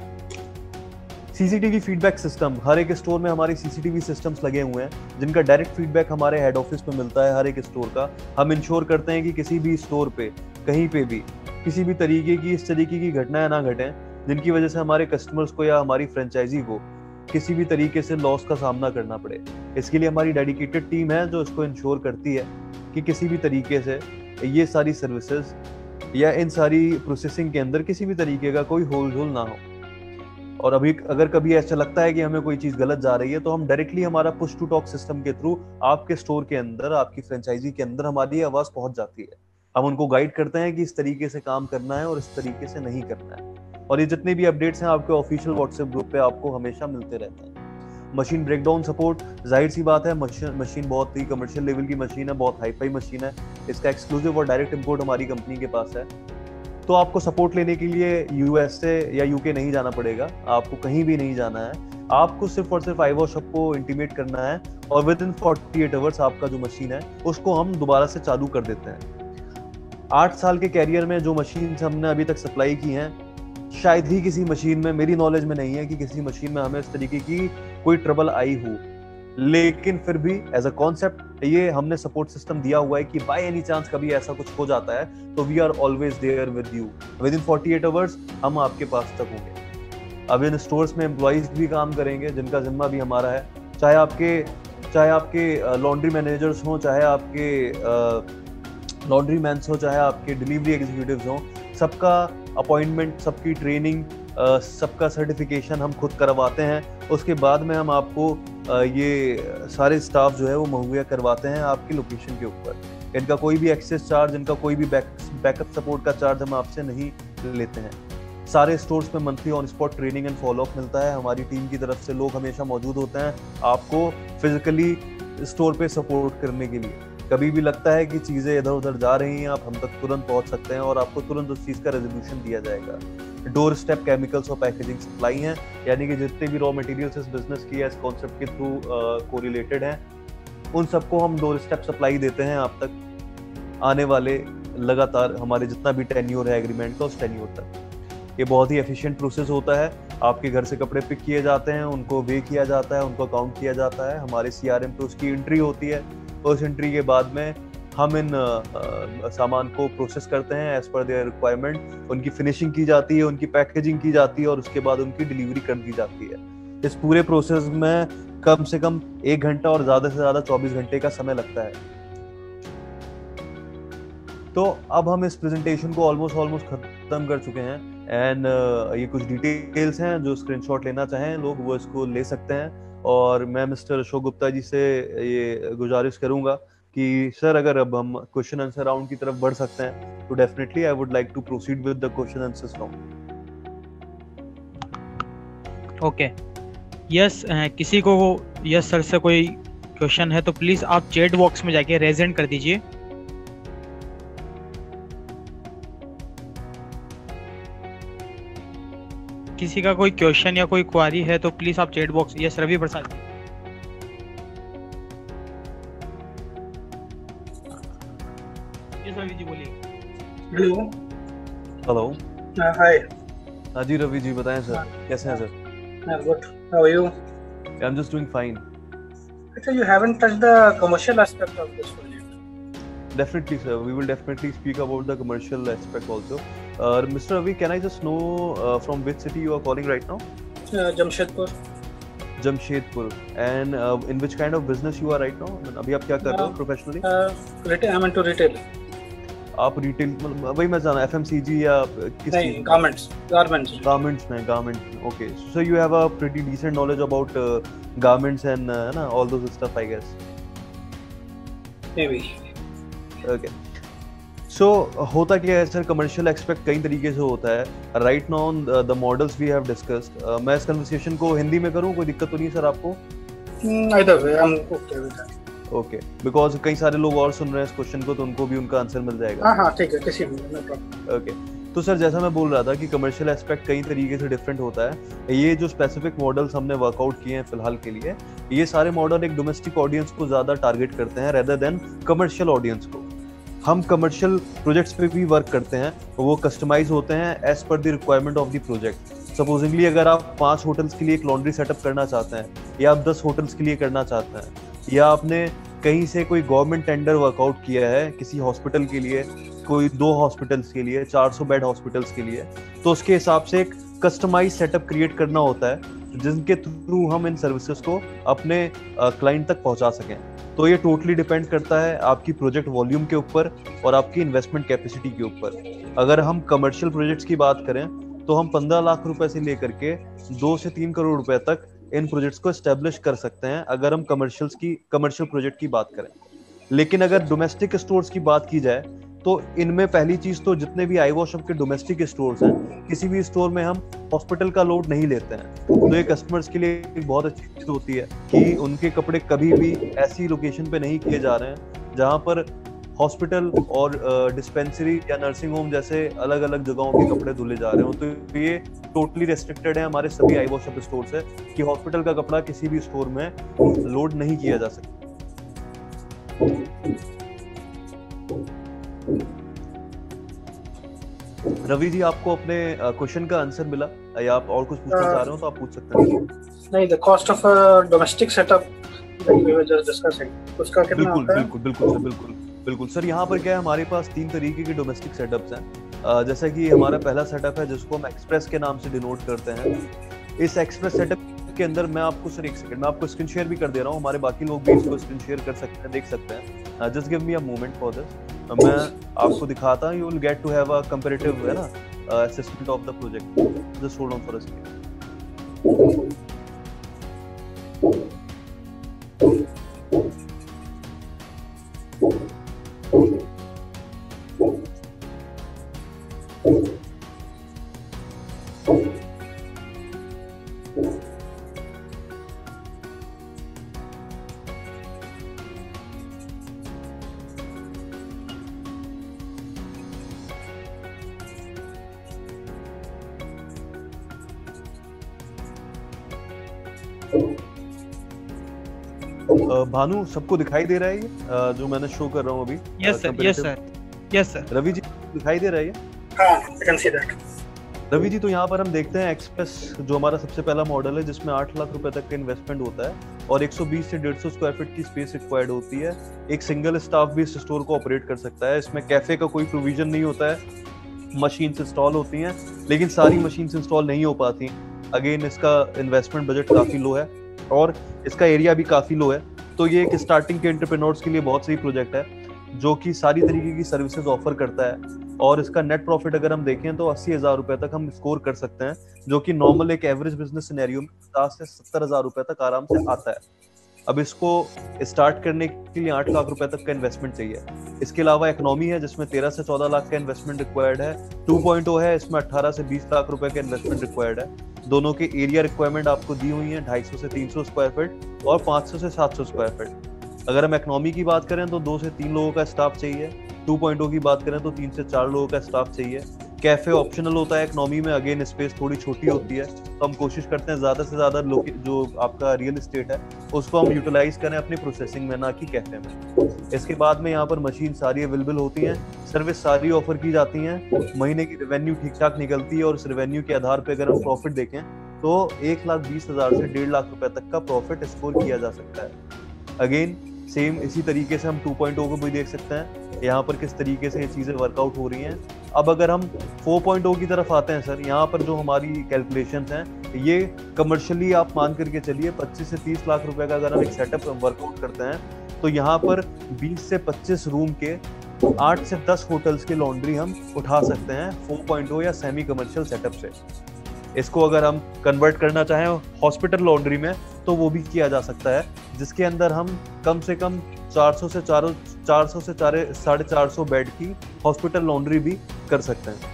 [SPEAKER 1] सीसीटीवी फीडबैक सिस्टम, हर एक स्टोर में हमारे सीसीटीवी सिस्टम्स लगे हुए हैं जिनका डायरेक्ट फीडबैक हमारे हेड ऑफिस में मिलता है हर एक स्टोर का। हम इंश्योर करते हैं कि किसी भी स्टोर पे, कहीं पे भी किसी भी तरीके की इस तरीके की घटनाएं ना घटें जिनकी वजह से हमारे कस्टमर्स को या हमारी फ्रेंचाइजी को किसी भी तरीके से लॉस का सामना करना पड़े। इसके लिए हमारी डेडिकेटेड टीम है जो इसको इंश्योर करती है कि किसी भी तरीके से ये सारी सर्विसेज या इन सारी प्रोसेसिंग के अंदर किसी भी तरीके का कोई होल झोल ना हो। और अभी अगर कभी ऐसा लगता है कि हमें कोई चीज गलत जा रही है तो हम डायरेक्टली हमारा पुश टू टॉक सिस्टम के थ्रू आपके स्टोर के अंदर, आपकी फ्रेंचाइजी के अंदर हमारी आवाज पहुंच जाती है। हम उनको गाइड करते हैं कि इस तरीके से काम करना है और इस तरीके से नहीं करना है। और ये जितने भी अपडेट्स हैं आपके ऑफिशियल व्हाट्सएप ग्रुप पे आपको हमेशा मिलते रहते हैं। मशीन ब्रेकडाउन सपोर्ट, जाहिर सी बात है मशीन मशीन बहुत ही कमर्शियल लेवल की मशीन है, बहुत हाई फाई मशीन है, इसका एक्सक्लूसिव और डायरेक्ट इंपोर्ट हमारी कंपनी के पास है। तो आपको सपोर्ट लेने के लिए यूएसए या यूके नहीं जाना पड़ेगा, आपको कहीं भी नहीं जाना है, आपको सिर्फ और सिर्फ iWash Hub को इंटीमेट करना है और within forty eight hours आपका जो मशीन है उसको हम दोबारा से चालू कर देते हैं। आठ साल के कैरियर में जो मशीन हमने अभी तक सप्लाई की हैं, शायद ही किसी मशीन में, मेरी नॉलेज में नहीं है कि किसी मशीन में हमें इस तरीके की कोई ट्रबल आई हो, लेकिन फिर भी एज अ कॉन्सेप्ट ये हमने सपोर्ट सिस्टम दिया हुआ है कि बाय एनी चांस कभी ऐसा कुछ हो जाता है तो we are always there with you, within forty eight hours हम आपके पास तक होंगे। अब इन स्टोर्स में एम्प्लॉइज भी काम करेंगे जिनका जिम्मा भी हमारा है, चाहे आपके चाहे आपके लॉन्ड्री मैनेजर्स हों, चाहे आपके लॉन्ड्री मैन्स हो, चाहे आपके डिलीवरी एग्जीक्यूटिव्स हों, सबका अपॉइंटमेंट, सबकी ट्रेनिंग, सबका सर्टिफिकेशन हम खुद करवाते हैं। उसके बाद में हम आपको ये सारे स्टाफ जो है वो मुहैया करवाते हैं आपकी लोकेशन के ऊपर। इनका कोई भी एक्सेस चार्ज, इनका कोई भी बैक बैकअप सपोर्ट का चार्ज हम आपसे नहीं लेते हैं। सारे स्टोर्स में monthly on spot training and follow up मिलता है, हमारी टीम की तरफ से लोग हमेशा मौजूद होते हैं आपको फिजिकली स्टोर पे सपोर्ट करने के लिए। कभी भी लगता है कि चीज़ें इधर उधर जा रही हैं, आप हम तक तुरंत पहुंच सकते हैं और आपको तुरंत उस चीज़ का रेजोल्यूशन दिया जाएगा। डोर स्टेप केमिकल्स और पैकेजिंग सप्लाई हैं, यानी कि जितने भी रॉ मटेरियल्स इस बिजनेस की इस कॉन्सेप्ट के थ्रू कोरिलेटेड हैं, उन सबको हम डोर स्टेप सप्लाई देते हैं आप तक आने वाले लगातार हमारे जितना भी टेन्योर है एग्रीमेंट का, उस टेन्योर तक। ये बहुत ही एफिशिएंट प्रोसेस होता है। आपके घर से कपड़े पिक किए जाते हैं, उनको वे किया जाता है, उनको काउंट किया जाता है, हमारे सीआरएम पे उसकी एंट्री होती है। उस एंट्री के बाद में हम इन आ, सामान को प्रोसेस करते हैं एज पर देयर रिक्वायरमेंट, उनकी फिनिशिंग की जाती है, उनकी पैकेजिंग की जाती है और उसके बाद उनकी डिलीवरी कर दी जाती है। इस पूरे प्रोसेस में कम से कम एक घंटा और ज्यादा से ज्यादा चौबीस घंटे का समय लगता है। तो अब हम इस प्रेजेंटेशन को ऑलमोस्ट ऑलमोस्ट खत्म कर चुके हैं एंड uh, ये कुछ डिटेल्स हैं, जो स्क्रीनशॉट लेना चाहें लोग वो इसको ले सकते हैं। और मैं मिस्टर अशोक गुप्ता जी से ये गुजारिश करूंगा कि सर अगर अब हम क्वेश्चन आंसर राउंड की तरफ बढ़ सकते हैं तो definitely I would like to proceed with the question answers round.
[SPEAKER 2] Okay, yes, किसी को यस सर से कोई क्वेश्चन है तो प्लीज आप चैट बॉक्स में जाके रेज हैंड कर दीजिए। किसी का कोई क्वेश्चन या कोई क्वारी है तो प्लीज आप chat box, yes Ravi Prasad ji. Yes Ravi ji बोलिए।
[SPEAKER 3] हेलो।
[SPEAKER 1] हेलो।
[SPEAKER 3] हाय।
[SPEAKER 1] हाँ जी रवि जी बताएं सर, कैसे हैं sir?
[SPEAKER 3] Good, how are you?
[SPEAKER 1] I am just doing fine.
[SPEAKER 3] अच्छा, you haven't touched the commercial aspect of this project.
[SPEAKER 1] Definitely sir, we will definitely speak about the commercial aspect also. Uh, Mister Ravi, can I just know uh, from which city you are calling right now?
[SPEAKER 3] Uh, Jamshedpur.
[SPEAKER 1] Jamshedpur. And uh, in which kind of business you are right now? अभी आप क्या कर रहे हो professionally?
[SPEAKER 3] Uh, retail, I'm into retail.
[SPEAKER 1] आप retail मतलब वही मैं जाना F M C G या किस
[SPEAKER 3] नहीं, garments, garments.
[SPEAKER 1] Garments में, garments में. Okay, so you have a pretty decent knowledge about uh, garments and uh, ना all those stuff I guess.
[SPEAKER 3] Maybe.
[SPEAKER 1] Okay. So होता क्या है सर, कमर्शियल एक्सपेक्ट कई तरीके से होता है। Right now the models we have discussed, मैं इस कन्वर्सेशन को हिंदी में करूं, कोई दिक्कत तो नहीं सर आपको?
[SPEAKER 3] Either way, I'm okay with that.
[SPEAKER 1] Okay, because कई सारे लोग और सुन रहे हैं इस क्वेश्चन को तो उनको भी उनका आंसर मिल जाएगा।
[SPEAKER 3] हाँ हाँ ठीक है, किसी भी, no problem.
[SPEAKER 1] ओके, तो सर जैसा मैं बोल रहा था कि कमर्शियल एस्पेक्ट कई तरीके से डिफरेंट होता है। ये जो स्पेसिफिक मॉडल्स हमने वर्कआउट किए हैं फिलहाल के लिए, ये सारे मॉडल एक डोमेस्टिक ऑडियंस को ज्यादा टारगेट करते हैं रेदर देन कमर्शियल ऑडियंस को। हम कमर्शियल प्रोजेक्ट्स पे भी वर्क करते हैं, वो कस्टमाइज होते हैं as per the requirement of the project. Supposingly अगर आप पांच होटल्स के लिए एक लॉन्ड्री सेटअप करना चाहते हैं, या आप दस होटल्स के लिए करना चाहते हैं, या आपने कहीं से कोई गवर्नमेंट टेंडर वर्कआउट किया है किसी हॉस्पिटल के लिए, कोई दो हॉस्पिटल्स के लिए, चार सौ बेड हॉस्पिटल्स के लिए, तो उसके हिसाब से एक कस्टमाइज सेटअप क्रिएट करना होता है जिनके थ्रू हम इन सर्विसेज को अपने क्लाइंट तक पहुंचा सकें। तो ये टोटली डिपेंड करता है आपकी प्रोजेक्ट वॉल्यूम के ऊपर और आपकी इन्वेस्टमेंट कैपेसिटी के ऊपर। अगर हम कमर्शियल प्रोजेक्ट्स की बात करें तो हम पंद्रह लाख रुपए से लेकर के दो से तीन करोड़ रुपए तक इन प्रोजेक्ट्स को एस्टेब्लिश कर सकते हैं अगर हम कमर्शियल्स की कमर्शियल प्रोजेक्ट की बात करें। लेकिन अगर डोमेस्टिक स्टोर्स की बात की जाए तो इनमें पहली चीज तो जितने भी iWashUp के डोमेस्टिक स्टोर्स हैं, किसी भी स्टोर में हम हॉस्पिटल का लोड नहीं लेते हैं। तो ये कस्टमर्स के लिए एक बहुत अच्छी चीज होती है कि उनके कपड़े कभी भी ऐसी लोकेशन पे नहीं किए जा रहे हैं जहां पर हॉस्पिटल और डिस्पेंसरी या नर्सिंग होम जैसे अलग अलग जगहों के कपड़े धुले जा रहे हो। तो ये टोटली रेस्ट्रिक्टेड है हमारे सभी iWashUp स्टोर से कि हॉस्पिटल का कपड़ा किसी भी स्टोर में लोड नहीं किया जा सकता। रवि जी, आपको अपने क्वेश्चन का आंसर मिला या आप और कुछ पूछना चाह रहे हो तो आप पूछ सकते हैं।
[SPEAKER 3] नहीं, the cost of domestic setup that we were just discussing, उसका कितना
[SPEAKER 1] बिल्कुल
[SPEAKER 3] आता है?
[SPEAKER 1] बिल्कुल बिल्कुल सर, बिल्कुल बिल्कुल सर। यहाँ पर क्या है, हमारे पास तीन तरीके के डोमेस्टिक सेटअप्स हैं। जैसा कि हमारा पहला सेटअप है जिसको हम एक्सप्रेस के नाम से डिनोट करते हैं। इस एक्सप्रेस सेटअप के अंदर मैं आपको सर एक सेकंड में आपको स्क्रीन शेयर भी कर दे रहा हूँ, हमारे बाकी लोग भी इसको स्क्रीन शेयर कर सकते हैं, देख सकते हैं। Just give me a moment for this, मैं आपको दिखाता हूँ। You will get to have a comparative, है ना, assessment of the project. Just hold on for a second. Bhanu, सबको दिखाई दे रहा है ये जो मैंने शो कर रहा हूँ अभी?
[SPEAKER 2] Yes sir, yes sir, yes sir.
[SPEAKER 1] Ravi ji, दिखाई दे रहा है ये?
[SPEAKER 3] हाँ, I can see that.
[SPEAKER 1] Ravi ji, तो यहाँ पर हम देखते हैं एक्सप्रेस जो हमारा सबसे पहला मॉडल है जिसमें आठ लाख रुपए तक का इन्वेस्टमेंट होता है और एक सौ बीस से डेढ़ सौ स्क्वायर फीट की स्पेस रिक्वायर्ड होती है। एक सिंगल स्टाफ भी इस स्टोर को ऑपरेट कर सकता है। इसमें कैफे का कोई प्रोविजन नहीं होता है। मशीन्स इंस्टॉल होती हैं लेकिन सारी मशीन्स इंस्टॉल नहीं हो पाती। अगेन, इसका इन्वेस्टमेंट बजट काफी लो है और इसका एरिया भी काफी लो है। तो ये एक स्टार्टिंग के एंटरप्रेन्योर्स के लिए बहुत सही प्रोजेक्ट है जो कि सारी तरीके की सर्विसेज ऑफर करता है। और इसका नेट प्रॉफिट अगर हम देखें तो अस्सी हजार रुपए तक हम स्कोर कर सकते हैं, जो कि नॉर्मल एक एवरेज बिजनेस सिनेरियो में पचास से सत्तर हजार रुपए तक आराम से आता है। अब इसको स्टार्ट करने के लिए आठ लाख रुपए तक का इन्वेस्टमेंट चाहिए। इसके अलावा इकोनॉमी है जिसमें तेरह से चौदह लाख का इन्वेस्टमेंट रिक्वायर्ड है। टू पॉइंट ओ है, इसमें अठारह से बीस लाख रुपए का इन्वेस्टमेंट रिक्वायर्ड है। दोनों के एरिया रिक्वायरमेंट आपको दी हुई है, ढाई सौ से तीन सौ स्क्वायर फीट और पाँच सौ से सात सौ स्क्वायर फीट। अगर हम इकोनॉमी की बात करें तो दो से तीन लोगों का स्टाफ चाहिए। टू पॉइंट ओ की बात करें तो तीन से चार लोगों का स्टाफ चाहिए। कैफे ऑप्शनल होता है इकोनॉमी में, अगेन स्पेस थोड़ी छोटी होती है तो हम कोशिश करते हैं ज्यादा से ज्यादा जो आपका रियल एस्टेट है उसको हम यूटिलाइज करें अपनी प्रोसेसिंग में, ना कि कैफे में। इसके बाद में यहाँ पर मशीन सारी अवेलेबल होती हैं, सर्विस सारी ऑफर की जाती हैं, महीने की रेवेन्यू ठीक ठाक निकलती है और इस रेवेन्यू के आधार पर अगर हम प्रॉफिट देखें तो एक लाख बीस हजार से डेढ़ लाख रुपए तक का प्रॉफिट स्कोर किया जा सकता है। अगेन सेम इसी तरीके से हम टू पॉइंट ओ को भी देख सकते हैं यहाँ पर किस तरीके से ये चीजें वर्कआउट हो रही हैं। अब अगर हम फोर पॉइंट ओ की तरफ आते हैं सर, यहाँ पर जो हमारी कैलकुलेशंस हैं ये कमर्शियली आप मान करके चलिए पच्चीस से तीस लाख रुपए का अगर हम एक सेटअप वर्कआउट करते हैं तो यहाँ पर बीस से पच्चीस रूम के आठ से दस होटल्स के लॉन्ड्री हम उठा सकते हैं फोर पॉइंट ओ या सेमी कमर्शियल सेटअप से। इसको अगर हम कन्वर्ट करना चाहें हॉस्पिटल लॉन्ड्री में तो वो भी किया जा सकता है, जिसके अंदर हम कम से कम चार सौ से चार सौ से साढ़े चार सौ बेड की हॉस्पिटल लॉन्ड्री भी कर सकते हैं।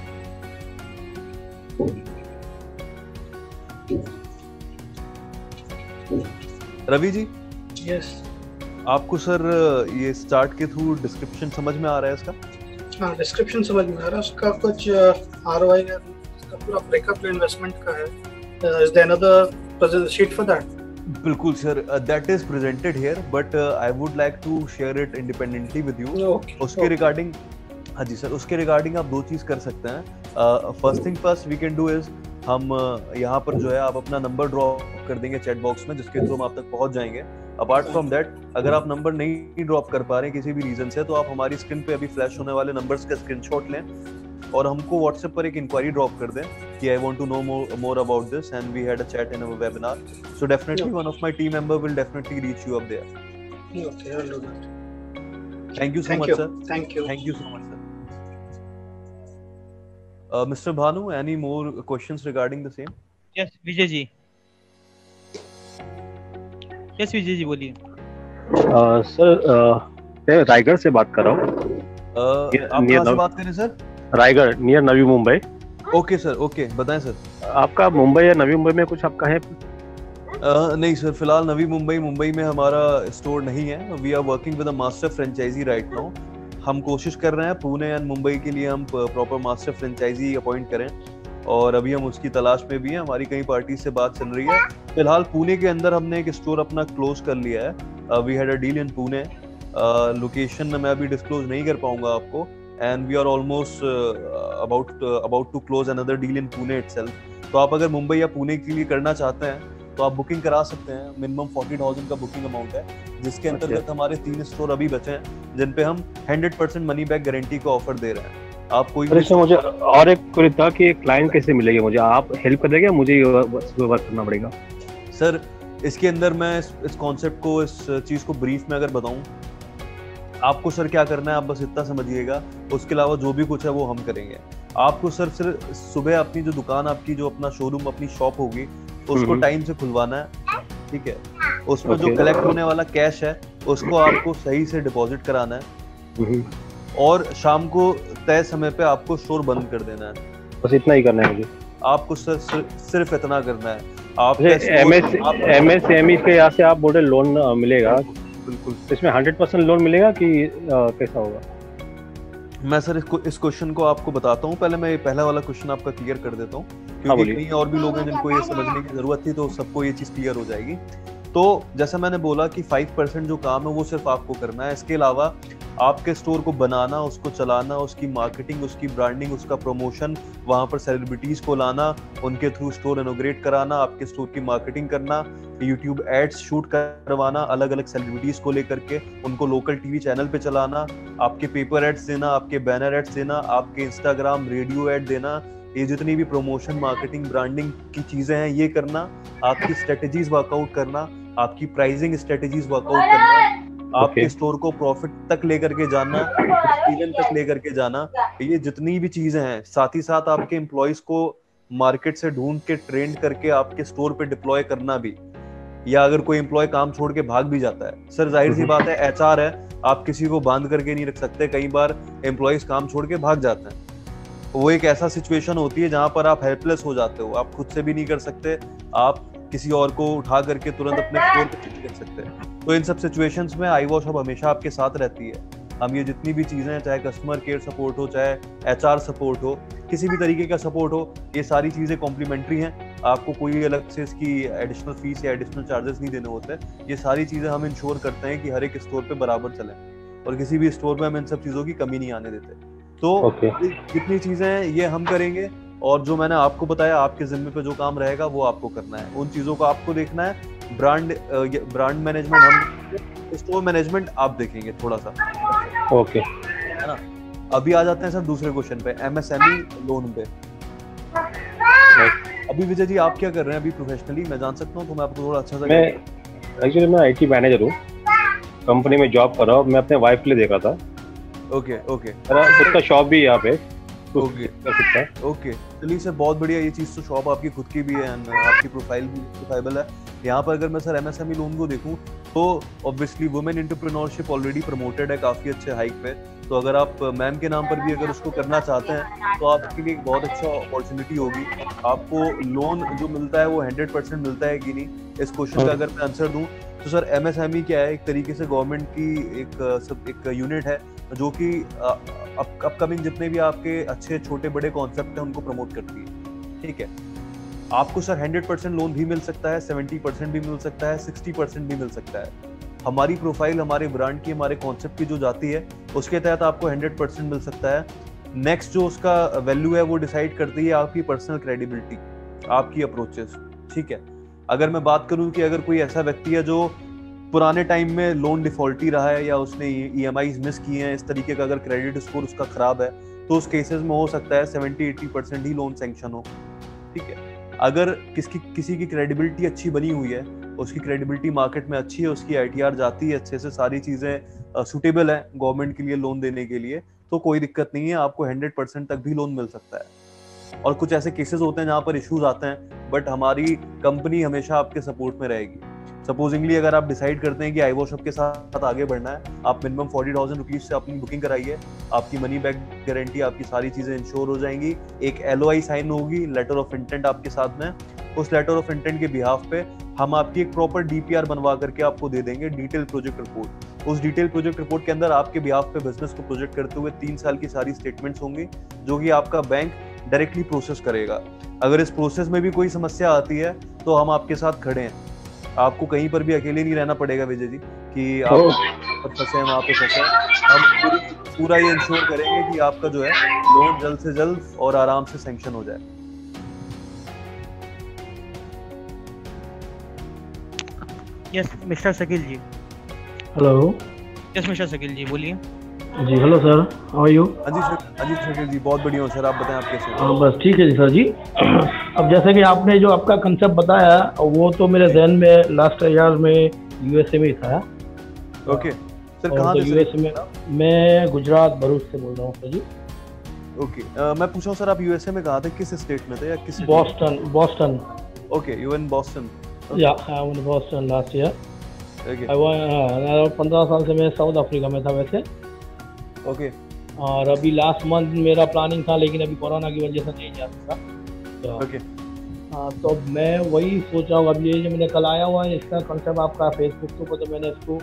[SPEAKER 1] रवि जी,
[SPEAKER 3] यस,
[SPEAKER 1] आपको सर ये स्टार्ट के थ्रू डिस्क्रिप्शन समझ में आ रहा है इसका?
[SPEAKER 3] हाँ, डिस्क्रिप्शन समझ में आ रहा है। उसका कुछ आरओआई का पूरा ब्रेकअप इन्वेस्टमेंट का है। Is there another sheet for that?
[SPEAKER 1] बिल्कुल sir, that is presented here but I would like to share it independently with you. उसके रिगार्डिंग, हाँ जी सर, उसके रिगार्डिंग आप दो चीज कर सकते हैं। First thing first we can do is हम uh, यहाँ पर जो है आप अपना नंबर ड्रॉप कर देंगे चैट बॉक्स में, जिसके थ्रू हम आप तक पहुंच जाएंगे। अपार्ट फ्रॉम दैट, अगर आप नंबर नहीं ड्रॉप कर पा रहे हैं किसी भी रीजन से तो आप हमारी स्क्रीन पे अभी फ्लैश होने वाले नंबर्स का स्क्रीनशॉट लें और हमको व्हाट्सएप पर एक इंक्वायरी ड्रॉप कर दें कि I want to know more about this and we had a chat in our webinar, so definitely one of my team member will definitely reach you up there.
[SPEAKER 3] Okay, I will do that.
[SPEAKER 1] Thank you so much sir.
[SPEAKER 3] Thank you,
[SPEAKER 1] thank you so much sir. Mister Bhanu, any more questions regarding the same?
[SPEAKER 2] Yes Vijay ji, yes Vijay ji बोलिए।
[SPEAKER 4] Sir, मैं रायगढ़ से बात कर रहा हूँ।
[SPEAKER 1] आप कहाँ से बात करें sir?
[SPEAKER 4] Raigad, near Navi Mumbai.
[SPEAKER 1] Okay sir, okay, बताएं सर।
[SPEAKER 4] आपका मुंबई या नवी मुंबई में कुछ आपका है?
[SPEAKER 1] Uh, नहीं सर, फिलहाल नवी मुंबई मुंबई में हमारा स्टोर नहीं है। We are working with a master franchisee right now. हम कोशिश कर रहे हैं पुणे एंड मुंबई के लिए हम प्रॉपर मास्टर फ्रेंचाइजी अपॉइंट करें, और अभी हम उसकी तलाश में भी हैं। हमारी कई पार्टी से बात चल रही है। फिलहाल पुणे के अंदर हमने एक स्टोर अपना क्लोज कर लिया है। We had a deal in Pune. Location मैं अभी डिस्क्लोज नहीं कर पाऊंगा आपको, and we are almost about about to close another deal in Pune itself. तो आप अगर मुंबई या पुणे के लिए करना चाहते हैं तो आप बुकिंग करा सकते हैं। मिनिमम फोर्टी थाउजेंड का बुकिंग अमाउंट है, जिसके अंतर्गत हमारे तीन स्टोर अभी बचे हैं जिन पे हम hundred percent money back guarantee का ऑफर दे रहे हैं। आप कोई
[SPEAKER 4] भी मुझे और एक क्वेरी था कि क्लाइंट कैसे मिलेगी मुझे? आप हेल्प कर देंगे, मुझे ये वर्क करना पड़ेगा?
[SPEAKER 1] सर, इसके अंदर मैं इस, इस कॉन्सेप्ट को, इस चीज को ब्रीफ में अगर बताऊं आपको, सर क्या करना है आप बस इतना समझिएगा। उसके अलावा जो भी कुछ है वो हम करेंगे। आपको सर सिर्फ सुबह अपनी जो दुकान, आपकी जो अपना शोरूम, अपनी शॉप होगी, उसको टाइम से खुलवाना है, ठीक है? उसमें जो कलेक्ट होने वाला कैश है उसको आपको सही से डिपॉजिट कराना है, और शाम को तय समय पे आपको स्टोर बंद कर देना है।
[SPEAKER 4] बस इतना ही करना है मुझे? आपको
[SPEAKER 1] सर सिर्फ इतना करना है। आप
[SPEAKER 4] एमएसएमई के यहाँ से आप बोल रहे लोन मिलेगा?
[SPEAKER 1] बिल्कुल।
[SPEAKER 4] इसमें हंड्रेड परसेंट लोन मिलेगा कि कैसा होगा?
[SPEAKER 1] मैं सर इस क्वेश्चन को आपको बताता हूँ। पहले मैं पहला वाला क्वेश्चन आपका क्लियर कर देता हूँ, क्योंकि कहीं और भी लोग हैं जिनको ये समझने की जरूरत थी, तो सबको ये चीज क्लियर हो जाएगी। तो जैसा मैंने बोला कि फाइव परसेंट जो काम है वो सिर्फ आपको करना है। इसके अलावा आपके स्टोर को बनाना, उसको चलाना, उसकी मार्केटिंग, उसकी ब्रांडिंग, उसका प्रमोशन, वहां पर सेलिब्रिटीज को लाना, उनके थ्रू स्टोर इनोग्रेट कराना, आपके स्टोर की मार्केटिंग करना, यूट्यूब एड्स शूट करवाना अलग अलग सेलिब्रिटीज को लेकर के, उनको लोकल टीवी चैनल पे चलाना, आपके पेपर एड्स देना, आपके बैनर एड्स देना, आपके इंस्टाग्राम रेडियो एड देना, ये जितनी भी प्रमोशन, मार्केटिंग, ब्रांडिंग की चीजें हैं ये करना, आपकी स्ट्रेटेजीज वर्कआउट करना, आपकी प्राइसिंग स्ट्रेटेजीज वर्कआउट करना, आपके स्टोर को प्रॉफिट तक लेकर के जाना, एक्सपीरियंस तक लेकर के जाना, ये जितनी भी चीजें हैं। साथ ही साथ आपके एम्प्लॉयज को मार्केट से ढूंढ के ट्रेंड करके आपके स्टोर पे डिप्लॉय करना भी, या अगर कोई एम्प्लॉय काम छोड़ के भाग भी जाता है, सर जाहिर सी बात है एचआर है, आप किसी को बांध करके नहीं रख सकते। कई बार एम्प्लॉयज काम छोड़ के भाग जाते हैं। वो एक ऐसा सिचुएशन होती है जहां पर आप हेल्पलेस हो जाते हो, आप खुद से भी नहीं कर सकते, आप किसी और को उठा करके तुरंत अपने स्टोर पे नहीं रख सकते। तो इन सब सिचुएशंस में iWash हब हमेशा आपके साथ रहती है। हम ये जितनी भी चीजें, चाहे कस्टमर केयर सपोर्ट हो, चाहे एचआर सपोर्ट हो, किसी भी तरीके का सपोर्ट हो, ये सारी चीजें कॉम्प्लीमेंट्री हैं। आपको कोई अलग से इसकी एडिशनल फीस या एडिशनल चार्जेस नहीं देने होते। ये सारी चीजें हम इंश्योर करते हैं कि हर एक स्टोर पे बराबर चलें, और किसी भी स्टोर पे हम इन सब चीजों की कमी नहीं आने देते। तो okay. जितनी चीजें हैं ये हम करेंगे, और जो मैंने आपको बताया आपके जिम्मे पे जो काम रहेगा वो आपको करना है। उन चीजों को आपको देखना है। ब्रांड ब्रांड मैनेजमेंट हम, स्टोर मैनेजमेंट आप देखेंगे थोड़ा सा।
[SPEAKER 4] Okay okay.
[SPEAKER 1] है ना? अभी आ जाते हैं सर दूसरे क्वेश्चन पे, एमएसएमई लोन पे। अभी विजय जी आप क्या कर रहे हैं अभी प्रोफेशनली, मैं जान सकता हूँ? तो मैं आपको थोड़ा अच्छा सा।
[SPEAKER 4] मैं एक्चुअली मैं आईटी मैनेजर हूँ, कंपनी में जॉब कर रहा हूँ। मैं अपने वाइफ के लिए देखा था।
[SPEAKER 1] ओके ओके
[SPEAKER 4] मेरा खुद का शॉप भी है यहाँ पे।
[SPEAKER 1] ओके ओके चलिए सर, बहुत बढ़िया। ये चीज़ तो शॉप आपकी खुद की भी है, आपकी प्रोफाइल भी प्रोफाइबल है। यहाँ पर अगर मैं सर एमएसएमई लोन को देखूँ तो obviously women entrepreneurship already promoted है काफ़ी अच्छे हाइक पे। तो अगर आप मैम के नाम पर भी अगर उसको करना चाहते हैं तो आपके लिए एक बहुत अच्छा अपॉर्चुनिटी होगी। आपको लोन जो मिलता है वो हंड्रेड परसेंट मिलता है कि नहीं, इस क्वेश्चन का अगर मैं आंसर दूं तो सर एमएसएमई क्या है, एक तरीके से गवर्नमेंट की एक सब एक यूनिट है जो कि अपकमिंग जितने भी आपके अच्छे छोटे बड़े कॉन्सेप्ट हैं उनको प्रमोट करती है। ठीक है, आपको सर हंड्रेड परसेंट लोन भी मिल सकता है, सेवेंटी परसेंट भी मिल सकता है, सिक्सटी परसेंट भी मिल सकता है। हमारी प्रोफाइल हमारे ब्रांड की, हमारे कॉन्सेप्ट की जो जाती है उसके तहत आपको हंड्रेड परसेंट मिल सकता है। नेक्स्ट जो उसका वैल्यू है वो डिसाइड करती है आपकी पर्सनल क्रेडिबिलिटी, आपकी अप्रोचेस। ठीक है, अगर मैं बात करूं कि अगर कोई ऐसा व्यक्ति है जो पुराने टाइम में लोन डिफॉल्टी रहा है या उसने ईएमआईज मिस किए हैं, इस तरीके का अगर क्रेडिट स्कोर उसका खराब है, तो उस केसेस में हो सकता है सेवेंटी एटी परसेंट ही लोन सैंक्शन हो। ठीक है, अगर किसकी किसी की क्रेडिबिलिटी अच्छी बनी हुई है, उसकी क्रेडिबिलिटी मार्केट में अच्छी है, उसकी आईटीआर जाती है अच्छे से, सारी चीजें सूटेबल है गवर्नमेंट के लिए लोन देने के लिए, तो कोई दिक्कत नहीं है, आपको हंड्रेड परसेंट तक भी लोन मिल सकता है। और कुछ ऐसे केसेस होते हैं जहाँ पर इश्यूज आते हैं, बट हमारी कंपनी हमेशा आपके सपोर्ट में रहेगी। सपोजिंगली अगर आप डिसाइड करते हैं कि आई वॉश के साथ आगे बढ़ना है, आप मिनिमम फोर्टी थाउजेंड रुपीज से अपनी बुकिंग कराइए, आपकी मनी बैक गारंटी, आपकी सारी चीजें इंश्योर हो जाएंगी, एक एलओआई साइन होगी, लेटर ऑफ इंटेंट आपके साथ में। उस लेटर ऑफ इंटेंट के बिहाफ पे हम आपकी एक प्रॉपर डीपीआर बनवा करके आपको दे देंगे, डिटेल प्रोजेक्ट रिपोर्ट। उस डिटेल प्रोजेक्ट रिपोर्ट के अंदर आपके बिहाफ पे बिजनेस को प्रोजेक्ट करते हुए तीन साल की सारी स्टेटमेंट्स होंगी, जो कि आपका बैंक डायरेक्टली प्रोसेस करेगा। अगर इस प्रोसेस में भी कोई समस्या आती है तो हम आपके साथ खड़े हैं, आपको कहीं पर भी अकेले नहीं रहना पड़ेगा विजय जी कि आप फंसे हैं वहाँ पे फंसे हैं। हम पूरी पूरा ये इंश्योर करेंगे कि आपका जो है लोन जल्द से जल्द और आराम से सैंक्शन हो जाए।
[SPEAKER 2] Yes mister Shakeel ji.
[SPEAKER 5] Hello.
[SPEAKER 2] Yes mister Shakeel ji बोलिए।
[SPEAKER 5] जी hello sir, how are you?
[SPEAKER 1] हाँ जी सर, हाँ जी शकील जी, बहुत बढ़िया हूँ सर, आप बताएं आप कैसे हैं?
[SPEAKER 5] हाँ बस ठीक है जी सर जी। अब जैसे कि आपने जो आपका कंसेप्ट बताया वो तो मेरे जहन में लास्ट ईयर में यूएसए में ही था।
[SPEAKER 1] ओके सर,
[SPEAKER 5] और
[SPEAKER 1] कहाँ
[SPEAKER 5] तो
[SPEAKER 1] से
[SPEAKER 5] यूएसए में मैं गुजरात भरूच से बोल रहा हूँ सर जी।
[SPEAKER 1] ओके uh, मैं पूछा हूँ सर, आप यूएसए में कहाँ थे, किस स्टेट में थे या किस?
[SPEAKER 5] Boston. Boston.
[SPEAKER 1] Okay, you in Boston?
[SPEAKER 5] Yeah I in Boston last year.
[SPEAKER 1] Okay
[SPEAKER 5] पंद्रह साल से मैं साउथ अफ्रीका में था वैसे।
[SPEAKER 1] ओके
[SPEAKER 5] और अभी लास्ट मंथ मेरा प्लानिंग था, लेकिन अभी कोरोना की वजह से नहीं जा सका। तो
[SPEAKER 1] ओके
[SPEAKER 5] हाँ, तो मैं वही सोच रहा हूँ, अब ये जो मैंने कल आया हुआ है इसका कंसेप्ट आपका फेसबुक के ऊपर, तो मैंने इसको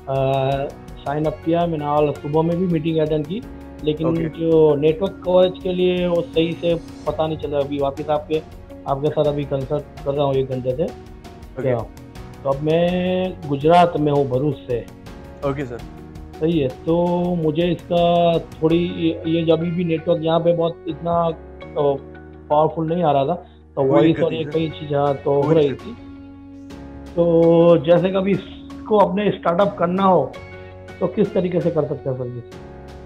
[SPEAKER 5] साइन अप किया। मैंने आज सुबह में भी मीटिंग अटेंड की, लेकिन
[SPEAKER 1] Okay.
[SPEAKER 5] जो नेटवर्क कवरेज के लिए वो सही से पता नहीं चला। अभी वापस आपके आपके साथ अभी कंसल्ट कर रहा हूँ एक घंटे से। क्या तो अब मैं गुजरात में हूँ, भरूच से।
[SPEAKER 1] ओके सर,
[SPEAKER 5] सही है। तो मुझे इसका थोड़ी ये जब भी नेटवर्क यहाँ पे बहुत इतना पावरफुल नहीं आ रहा था, तो वॉइस और ये कई चीज़ें तो हो रही थी। तो जैसे कभी इसको अपने स्टार्टअप करना हो तो किस तरीके से कर सकते हैं सर जी?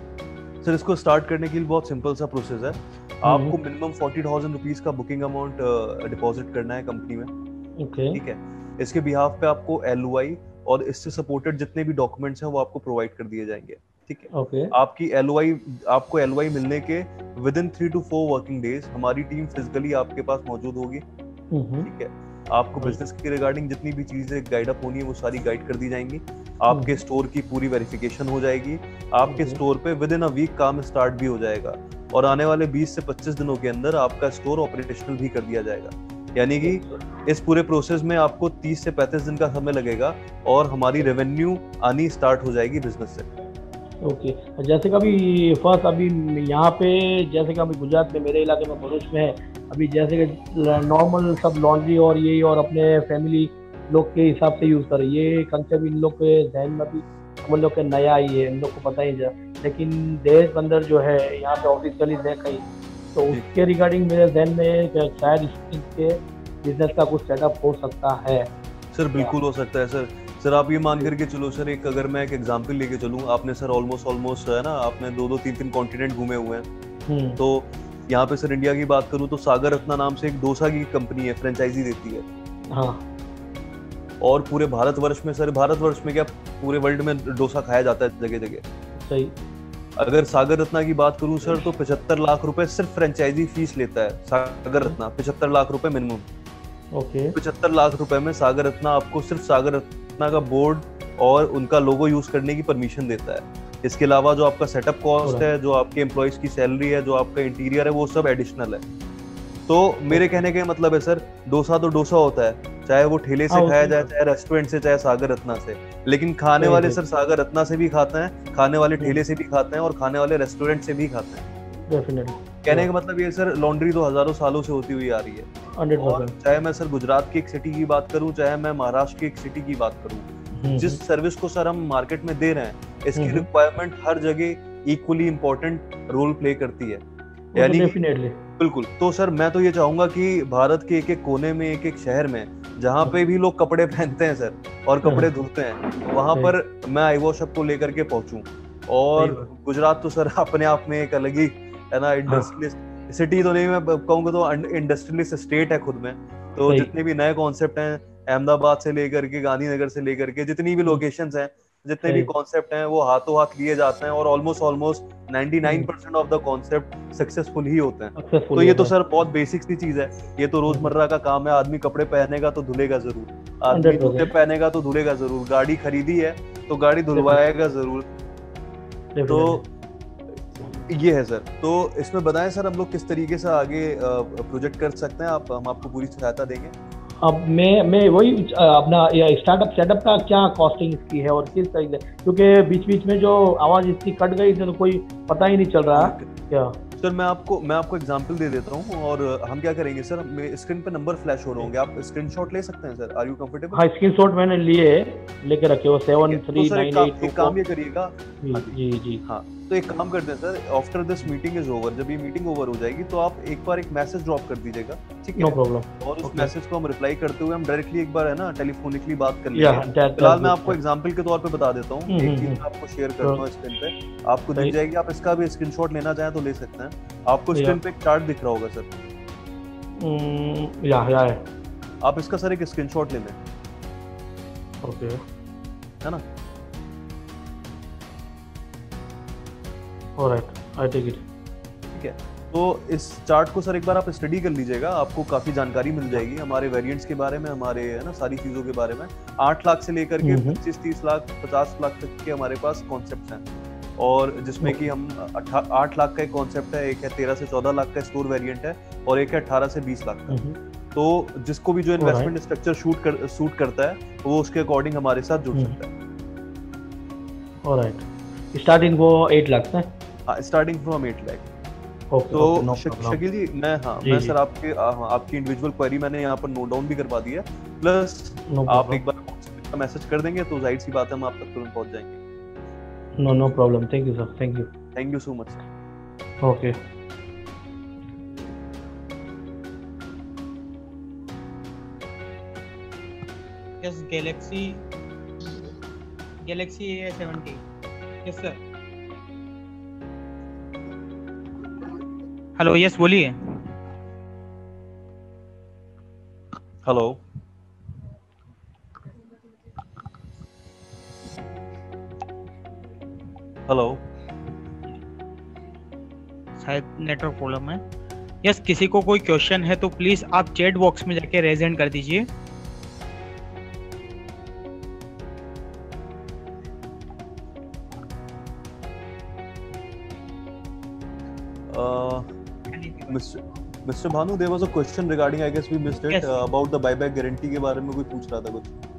[SPEAKER 1] सर इसको स्टार्ट करने के लिए बहुत सिंपल सा प्रोसेस है। आपको मिनिमम फोर्टी थाउजेंड रुपीज का बुकिंग अमाउंट डिपॉजिट करना है कंपनी में।
[SPEAKER 5] ओके
[SPEAKER 1] ठीक है, इसके बिहाफ पे आपको एलओआई और इससे सपोर्टेड जितने भी डॉक्यूमेंट्स हैं वो आपको प्रोवाइड कर दिए जाएंगे। ठीक है,
[SPEAKER 5] ओके
[SPEAKER 1] आपकी एलओआई आपको एलओआई मिलने के within three to four working days हमारी टीम फिजिकली आपके पास मौजूद होगी। ठीक है, आपको बिजनेस के रिगार्डिंग जितनी भी चीजें गाइड अप होनी है वो सारी गाइड कर दी जाएंगी। आपके स्टोर की पूरी वेरिफिकेशन हो जाएगी, आपके स्टोर पे विद इन अ वीक काम स्टार्ट भी हो जाएगा और आने वाले बीस से पच्चीस दिनों के अंदर आपका स्टोर ऑपरेशनल भी कर दिया जाएगा। यानी कि इस पूरे प्रोसेस में आपको तीस से पैंतीस दिन का समय लगेगा और हमारी रेवेन्यू आनी स्टार्ट हो जाएगी बिजनेस से।
[SPEAKER 5] Okay okay. जैसे कभी फर्स्ट अभी यहाँ पे जैसे कि अभी गुजरात में मेरे इलाके में भरूच में है, अभी जैसे कि नॉर्मल सब लॉन्ड्री और ये और अपने फैमिली लोग के हिसाब से यूज़ करें, ये कंसेप्ट इन लोग के जहन में भी हम लोग के नया ही है, इन लोग को पता ही जा। लेकिन देश के अंदर जो है यहाँ पे ऑफिशियली है कहीं, तो उसके रिगार्डिंग मेरे जहन में शायद इसके बिजनेस का कुछ सेटअप हो सकता है। सर
[SPEAKER 1] बिल्कुल हो सकता है सर। सर आप ये मान करके चलो सर, एक अगर मैं एक एग्जांपल लेके चलूँ, आपने सर ऑलमोस्ट ऑलमोस्ट है ना, आपने दो दो तीन तीन कॉन्टिनेंट घूमे हुए हैं, तो यहाँ पे सर इंडिया की बात करूँ तो सागर रत्ना नाम से एक डोसा की कंपनी है, फ्रेंचाइजी देती है।
[SPEAKER 5] हाँ।
[SPEAKER 1] और पूरे भारतवर्ष में सर, भारतवर्ष में क्या पूरे वर्ल्ड में डोसा खाया जाता है जगह जगह।
[SPEAKER 5] सही।
[SPEAKER 1] अगर सागर रत्ना की बात करूँ सर तो पचहत्तर लाख रुपए सिर्फ फ्रेंचाइजी फीस लेता है सागर रत्ना, पचहत्तर लाख रुपए मिनिमम।
[SPEAKER 5] ओके।
[SPEAKER 1] पचहत्तर लाख रुपए में सागर रत्ना आपको सिर्फ सागर रत्ना का बोर्ड और उनका लोगो यूज करने की परमिशन देता है। इसके अलावा जो आपका सेटअप कॉस्ट है, जो आपके एम्प्लॉइज की सैलरी है, जो आपका इंटीरियर है, वो सब एडिशनल है। तो मेरे कहने का मतलब है सर, डोसा तो डोसा होता है, चाहे वो ठेले से खाया जाए, चाहे रेस्टोरेंट से, चाहे सागर रत्ना से, लेकिन खाने वाले सर सागर रत्ना से भी खाते हैं, खाने वाले ठेले से भी खाते हैं और खाने वाले रेस्टोरेंट से भी खाते हैं।
[SPEAKER 5] डेफिनेटली।
[SPEAKER 1] कहने का मतलब ये सर, लॉन्ड्री तो हजारों सालों से होती हुई आ रही है।
[SPEAKER 5] Hundred percent.
[SPEAKER 1] चाहे मैं सर गुजरात की एक सिटी की बात करूं, चाहे मैं महाराष्ट्र की एक सिटी की बात करूं, जिस सर्विस को सर हम मार्केट में दे रहे हैं, इसकी रिक्वायरमेंट हर जगह इक्वली इम्पोर्टेंट रोल प्ले करती है। यानी
[SPEAKER 5] डेफिनेटली
[SPEAKER 1] बिल्कुल। तो सर मैं तो ये चाहूंगा कि भारत के एक एक कोने में, एक एक शहर में, जहाँ पे भी लोग कपड़े पहनते हैं सर और कपड़े धुलते हैं, वहां पर मैं आई वॉश अप को लेकर के पहुंचूं। और गुजरात तो सर अपने आप में एक अलग ही है ना, इंडस्ट्रियलिस्ट सिटी तो नहीं, मैं कहूंगा तो इंडस्ट्रियलिस्ट स्टेट है खुद में। तो जितने भी नए कॉन्सेप्ट हैं, अहमदाबाद से लेकर के गांधीनगर से लेकर के जितनी भी लोकेशंस हैं, जितने भी कॉन्सेप्ट हैं वो हाथों हाथ लिए जाते हैं और ऑलमोस्ट ऑलमोस्ट निन्यानवे percent of the concept successful ही होते हैं। तो ये तो सर बहुत बेसिक सी चीज है, ये तो रोजमर्रा का काम है। आदमी कपड़े पहनेगा तो धुलेगा जरूर, आदमी जूते पहनेगा तो धुलेगा जरूर, गाड़ी खरीदी है तो गाड़ी धुलवाएगा जरूर। तो ये है सर। तो इसमें बताएं सर हम लोग किस तरीके से आगे प्रोजेक्ट कर सकते हैं, आप हम आपको पूरी सहायता देंगे।
[SPEAKER 5] अब मैं मैं वही अपना स्टार्टअप सेटअप का क्या कॉस्टिंग इसकी है और किस तरीके, क्योंकि बीच बीच में जो आवाज इसकी कट गई थी तो कोई पता ही नहीं चल रहा क्या।
[SPEAKER 1] सर मैं आपको मैं आपको एग्जांपल दे देता हूँ और हम क्या करेंगे सर, स्क्रीन पे नंबर फ्लैश हो रहे होंगे, आप स्क्रीनशॉट ले सकते हैं सर। Are you comfortable?
[SPEAKER 5] हाँ स्क्रीनशॉट मैंने लिए लेके रखे हो सेवन थ्री नाइन एट।
[SPEAKER 1] एक काम ये करिएगा
[SPEAKER 5] जी जी
[SPEAKER 1] हाँ, तो एक काम करते हैं sir, after this meeting is over, जब ये मीटिंग ओवर हो जाएगी तो आप एक बार एक मैसेज ड्रॉप कर दीजिएगा, ठीक है?
[SPEAKER 5] No problem.
[SPEAKER 1] और उस मैसेज को हम रिप्लाई करते हुए हम डायरेक्टली एक बार है ना टेलीफोनिकली बात कर लेंगे। फिलहाल मैं आपको एग्जांपल के तौर पे बता देता हूँ, एक चीज मैं आपको शेयर करता हूँ स्क्रीन पे, आपको दिख जाएगी, आप इसका भी स्क्रीनशॉट लेना चाहें तो ले सकते हैं। आपको स्क्रीन पे एक चार्ट दिख रहा होगा सर,
[SPEAKER 5] या या है,
[SPEAKER 1] आप इसका सर एक स्क्रीनशॉट ले लें।
[SPEAKER 5] ओके
[SPEAKER 1] है ना?
[SPEAKER 5] Alright, I take it.
[SPEAKER 1] ठीक है, तो इस चार्ट को सर एक बार आप स्टडी कर लीजिएगा, आपको काफी जानकारी मिल जाएगी हमारे वेरिएंट्स के बारे में, हमारे है ना सारी चीजों के बारे में। आठ लाख से लेकर के पच्चीस तीस लाख पचास लाख तक के हमारे पास कॉन्सेप्ट हैं, और जिसमें कि हम आठ लाख का एक कॉन्सेप्ट है, एक है तेरह से चौदह लाख का स्टोर वेरिएंट है, और एक है अठारह से बीस लाख का। तो जिसको भी जो इन्वेस्टमेंट स्ट्रक्चर शूट कर सूट करता है वो उसके अकॉर्डिंग हमारे साथ जुड़ सकता है।
[SPEAKER 5] ऑलराइट, स्टार्टिंग वो आठ लाख से,
[SPEAKER 1] हाँ स्टार्टिंग फ्रॉम आठ लाख।
[SPEAKER 5] Okay,
[SPEAKER 1] तो
[SPEAKER 5] okay, no
[SPEAKER 1] शकील जी मैं हाँ
[SPEAKER 5] जी,
[SPEAKER 1] मैं
[SPEAKER 5] जी.
[SPEAKER 1] सर आपके आ, आपकी इंडिविजुअल क्वेरी मैंने यहाँ पर नोट डाउन भी करवा दी है, प्लस
[SPEAKER 5] no
[SPEAKER 1] आप एक बार मैसेज कर देंगे तो जाहिर सी बात है हम आप तक तुरंत पहुँच जाएंगे।
[SPEAKER 5] No no problem, thank you sir, thank you
[SPEAKER 1] thank you so much sir.
[SPEAKER 5] Okay.
[SPEAKER 2] Yes galaxy galaxy A seventy. Yes sir. Hello, yes बोलिए।
[SPEAKER 1] हेलो, हेलो,
[SPEAKER 2] शायद नेटवर्क प्रॉब्लम है। यस, किसी को कोई क्वेश्चन है तो प्लीज आप चैट बॉक्स में जाके रेज हैंड कर दीजिए।
[SPEAKER 1] Mister Bhanu, there was a question regarding, I guess we missed it, about the buyback guarantee के बारे में कोई पूछ रहा था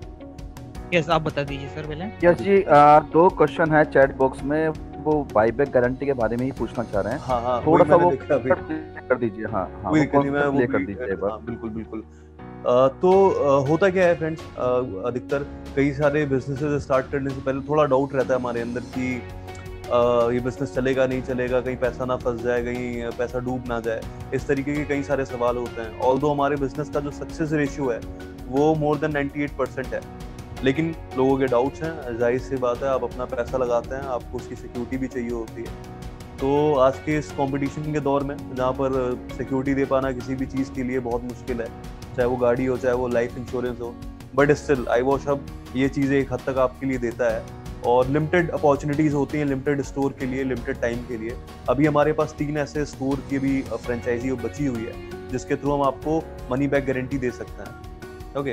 [SPEAKER 1] कुछ।
[SPEAKER 2] यस, आप बता दीजिए सर पहले।
[SPEAKER 6] यस जी, दो क्वेश्चन है चैट बॉक्स में, वो बायबैक गारंटी के बारे में ही पूछना चाह रहे हैं।
[SPEAKER 1] हाँ हाँ,
[SPEAKER 6] थोड़ा सा वो कर दीजिए। हाँ हाँ,
[SPEAKER 1] कोई दिक्कत नहीं, मैं वो
[SPEAKER 6] कर दीजिए।
[SPEAKER 1] हाँ बिल्कुल बिल्कुल। Uh, तो uh, होता क्या है फ्रेंड्स, uh, अधिकतर कई सारे बिजनेसेस स्टार्ट करने से पहले थोड़ा डाउट रहता है हमारे अंदर कि uh, ये बिजनेस चलेगा नहीं चलेगा, कहीं पैसा ना फंस जाए, कहीं पैसा डूब ना जाए, इस तरीके के कई सारे सवाल होते हैं। ऑल्दो हमारे बिजनेस का जो सक्सेस रेशियो है वो मोर देन अट्ठानवे परसेंट है, लेकिन लोगों के डाउट्स हैं। जाहिर सी बात है, आप अपना पैसा लगाते हैं, आपको उसकी सिक्योरिटी भी चाहिए होती है। तो आज के इस कंपटीशन के दौर में जहाँ पर सिक्योरिटी दे पाना किसी भी चीज़ के लिए बहुत मुश्किल है, चाहे वो गाड़ी हो चाहे वो लाइफ इंश्योरेंस हो, बट स्टिल iWash हब ये चीज़ें एक हद तक आपके लिए देता है, और लिमिटेड अपॉर्चुनिटीज़ होती हैं लिमिटेड स्टोर के लिए, लिमिटेड टाइम के लिए। अभी हमारे पास तीन ऐसे स्टोर की भी फ्रेंचाइजी बची हुई है जिसके थ्रू हम आपको मनी बैक गारंटी दे सकते हैं। ओके,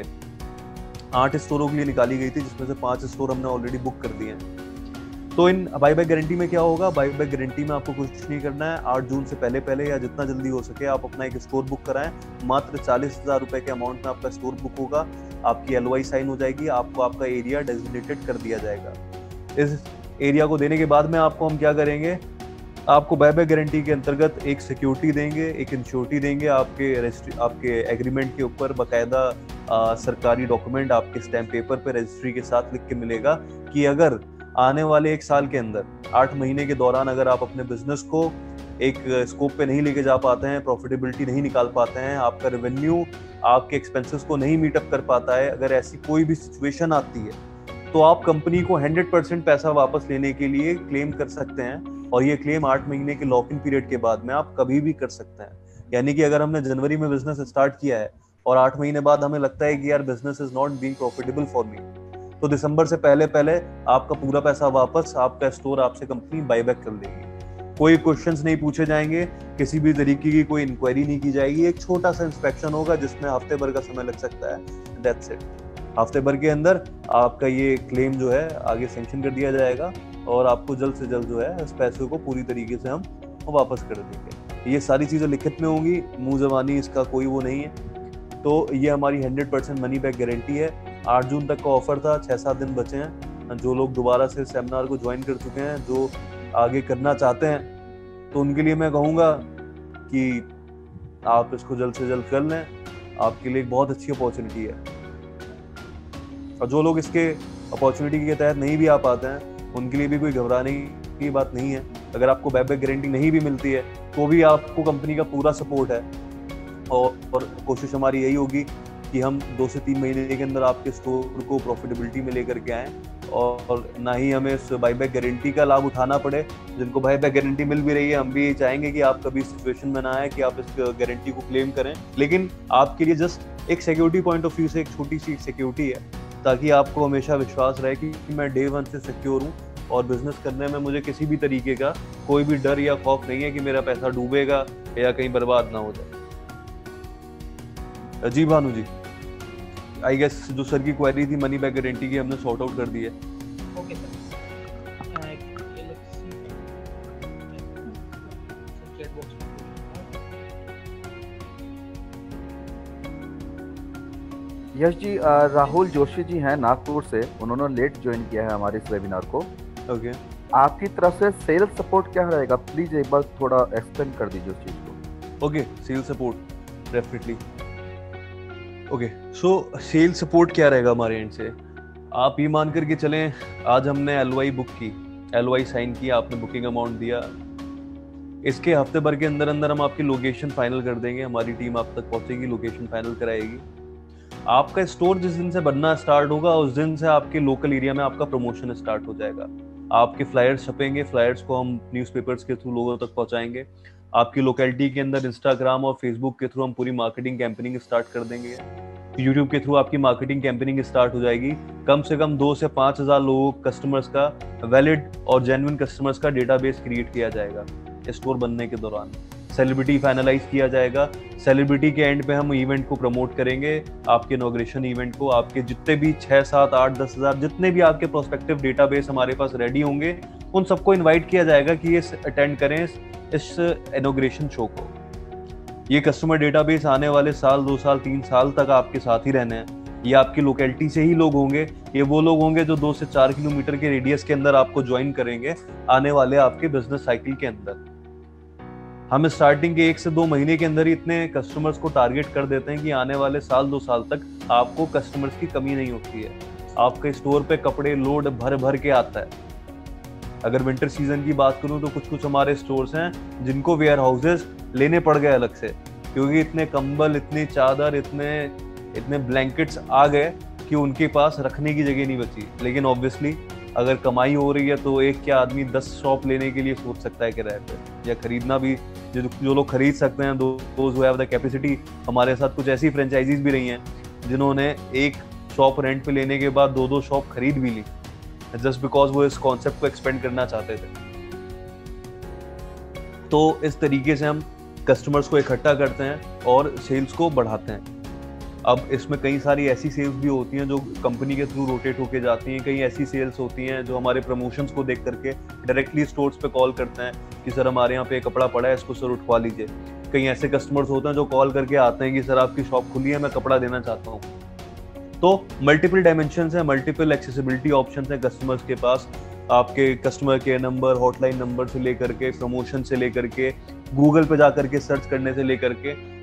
[SPEAKER 1] आठ स्टोरों के लिए निकाली गई थी जिसमें से पाँच स्टोर हमने ऑलरेडी बुक कर दिए हैं। तो इन बाईबैक गारंटी में क्या होगा, बाईबैक गारंटी में आपको कुछ नहीं करना है, आठ जून से पहले पहले या जितना जल्दी हो सके आप अपना एक स्टोर बुक कराएं। मात्र चालीस हजार रुपए के अमाउंट में आपका स्टोर बुक होगा, आपकी एलओआई साइन हो जाएगी, आपको आपका एरिया डेजिग्नेटेड कर दिया जाएगा। इस एरिया को देने के बाद में आपको हम क्या करेंगे, आपको बाईबैक गारंटी के अंतर्गत एक सिक्योरिटी देंगे, एक इंश्योरिटी देंगे, आपके आपके एग्रीमेंट के ऊपर बाकायदा सरकारी डॉक्यूमेंट आपके स्टैम्प पेपर पे रजिस्ट्री के साथ लिख के मिलेगा कि अगर आने वाले एक साल के अंदर आठ महीने के दौरान अगर आप अपने बिजनेस को एक स्कोप पे नहीं लेके जा पाते हैं, प्रॉफिटेबिलिटी नहीं निकाल पाते हैं, आपका रेवेन्यू आपके एक्सपेंसेस को नहीं मीटअप कर पाता है, अगर ऐसी कोई भी सिचुएशन आती है तो आप कंपनी को सौ परसेंट पैसा वापस लेने के लिए क्लेम कर सकते हैं, और ये क्लेम आठ महीने के लॉक इन पीरियड के बाद में आप कभी भी कर सकते हैं। यानी कि अगर हमने जनवरी में बिजनेस स्टार्ट किया है और आठ महीने बाद हमें लगता है कि यार business is not being profitable for me, तो तो दिसंबर से पहले पहले आपका पूरा पैसा वापस आपका स्टोर आपसे कंपनी बायबैक कर देगी। कोई क्वेश्चंस नहीं पूछे जाएंगे, किसी भी तरीके की कोई इंक्वायरी नहीं की जाएगी, एक छोटा सा इंस्पेक्शन होगा जिसमें हफ्ते भर का समय लग सकता है, दैट्स इट। हफ्ते भर के अंदर आपका ये क्लेम जो है आगे सैंक्शन कर दिया जाएगा और आपको जल्द से जल्द जो है इस पैसे को पूरी तरीके से हम वापस कर देंगे। ये सारी चीज़ें लिखित में होंगी, मुंह ज़बानी इसका कोई वो नहीं है। तो ये हमारी hundred percent money back guarantee है। आठ जून तक का ऑफर था, छः सात दिन बचे हैं। जो लोग दोबारा से सेमिनार को ज्वाइन कर चुके हैं, जो आगे करना चाहते हैं, तो उनके लिए मैं कहूँगा कि आप इसको जल्द से जल्द कर लें, आपके लिए एक बहुत अच्छी अपॉर्चुनिटी है। और जो लोग इसके अपॉर्चुनिटी के तहत नहीं भी आ पाते हैं, उनके लिए भी कोई घबराने की बात नहीं है। अगर आपको बैकबैक गारंटी नहीं भी मिलती है तो भी आपको कंपनी का पूरा सपोर्ट है और, और कोशिश हमारी यही होगी कि हम दो से तीन महीने के अंदर आपके स्टोर को प्रॉफिटेबिलिटी में लेकर के आएँ और, और ना ही हमें इस बाईबैक गारंटी का लाभ उठाना पड़े। जिनको बाईबैक गारंटी मिल भी रही है, हम भी चाहेंगे कि आप कभी सिचुएशन में ना आए कि आप इस गारंटी को क्लेम करें, लेकिन आपके लिए जस्ट एक सिक्योरिटी पॉइंट ऑफ व्यू से एक छोटी सी सिक्योरिटी है, ताकि आपको हमेशा विश्वास रहे कि मैं डे वन से सिक्योर हूँ और बिजनेस करने में मुझे किसी भी तरीके का कोई भी डर या खौफ नहीं है कि मेरा पैसा डूबेगा या कहीं बर्बाद ना हो जाए। जी भानु जी, आई गेस जो सर की क्वेरी थी मनी बैक गारंटी की, हमने सॉर्ट आउट कर दी है।
[SPEAKER 2] ओके सर,
[SPEAKER 6] यश जी, राहुल जोशी जी हैं नागपुर से, उन्होंने लेट ज्वाइन किया है हमारे इस वेबिनार को।
[SPEAKER 1] Okay okay.
[SPEAKER 6] आपकी तरफ से सेल्स सपोर्ट क्या रहेगा, प्लीज एक बार थोड़ा एक्सप्लेन कर दीजिए उस चीज को।
[SPEAKER 1] Okay, sales support definitely. Okay, so sales support क्या रहेगा हमारे एंड से, आप ये मान करके चलें, आज हमने एलओआई बुक की, एलओआई साइन किया, आपने बुकिंग अमाउंट दिया, इसके हफ्ते भर के अंदर अंदर हम आपकी लोकेशन फाइनल कर देंगे, हमारी टीम आप तक पहुंचेगी, लोकेशन फाइनल कराएगी। आपका स्टोर जिस दिन से बनना स्टार्ट होगा उस दिन से आपके लोकल एरिया में आपका प्रमोशन स्टार्ट हो जाएगा। आपके फ्लायर्स छपेंगे, फ्लायर्स को हम न्यूज़पेपर्स के थ्रू लोगों तक पहुंचाएंगे। आपकी लोकेलिटी के अंदर इंस्टाग्राम और फेसबुक के थ्रू हम पूरी मार्केटिंग कैंपेनिंग स्टार्ट कर देंगे। यूट्यूब के थ्रू आपकी मार्केटिंग कैंपेनिंग स्टार्ट हो जाएगी। कम से कम दो से पाँच हजार लोगों कस्टमर्स का वैलिड और जेन्युइन कस्टमर्स का डेटाबेस क्रिएट किया जाएगा स्टोर बनने के दौरान। सेलिब्रिटी फाइनलाइज किया जाएगा। सेलिब्रिटी के एंड पे हम इवेंट को प्रमोट करेंगे, आपके इनॉग्रेशन इवेंट को। आपके जितने भी छः सात आठ दस हजार जितने भी आपके प्रोस्पेक्टिव डेटाबेस हमारे पास रेडी होंगे, उन सबको इनवाइट किया जाएगा कि ये अटेंड करें इस इनॉग्रेशन शो को। ये कस्टमर डेटाबेस आने वाले साल, दो साल, तीन साल तक आपके साथ ही रहने हैं। ये आपकी लोकेलिटी से ही लोग होंगे, ये वो लोग होंगे जो दो से चार किलोमीटर के रेडियस के अंदर आपको ज्वाइन करेंगे आने वाले आपके बिजनेस साइकिल के अंदर। हम स्टार्टिंग के एक से दो महीने के अंदर ही इतने कस्टमर्स को टारगेट कर देते हैं कि आने वाले साल दो साल तक आपको कस्टमर्स की कमी नहीं होती है। आपके स्टोर पे कपड़े लोड भर भर के आता है। अगर विंटर सीजन की बात करूं तो कुछ कुछ हमारे स्टोर्स हैं जिनको वेयर हाउसेस लेने पड़ गए अलग से, क्योंकि इतने कंबल, इतनी चादर, इतने इतने ब्लैंकेट्स आ गए कि उनके पास रखने की जगह नहीं बची। लेकिन ऑब्वियसली अगर कमाई हो रही है तो एक क्या आदमी दस शॉप लेने के लिए सोच सकता है किराए पे, या खरीदना भी जो जो लोग खरीद सकते हैं, those who have the capacity. हमारे साथ कुछ ऐसी फ्रेंचाइजीज भी रही हैं जिन्होंने एक शॉप रेंट पे लेने के बाद दो दो शॉप खरीद भी ली, जस्ट बिकॉज वो इस कॉन्सेप्ट को एक्सपेंड करना चाहते थे। तो इस तरीके से हम कस्टमर्स को इकट्ठा करते हैं और सेल्स को बढ़ाते हैं। अब इसमें कई सारी ऐसी सेल्स भी होती हैं जो कंपनी के थ्रू रोटेट होके जाती हैं, कई ऐसी सेल्स होती हैं जो हमारे प्रमोशंस को देख करके डायरेक्टली स्टोर्स पे कॉल करते हैं कि सर हमारे यहाँ पे कपड़ा पड़ा है, इसको सर उठवा लीजिए। कई ऐसे कस्टमर्स होते हैं जो कॉल करके आते हैं कि सर आपकी शॉप खुली है, मैं कपड़ा देना चाहता हूँ। तो मल्टीपल डायमेंशंस हैं, मल्टीपल एक्सेसिबिलिटी ऑप्शंस हैं कस्टमर्स के पास। आपके customer care number, hotline number से लेकर के, प्रमोशन से लेकर के, गूगल पे जा करके सर्च करने से लेकर के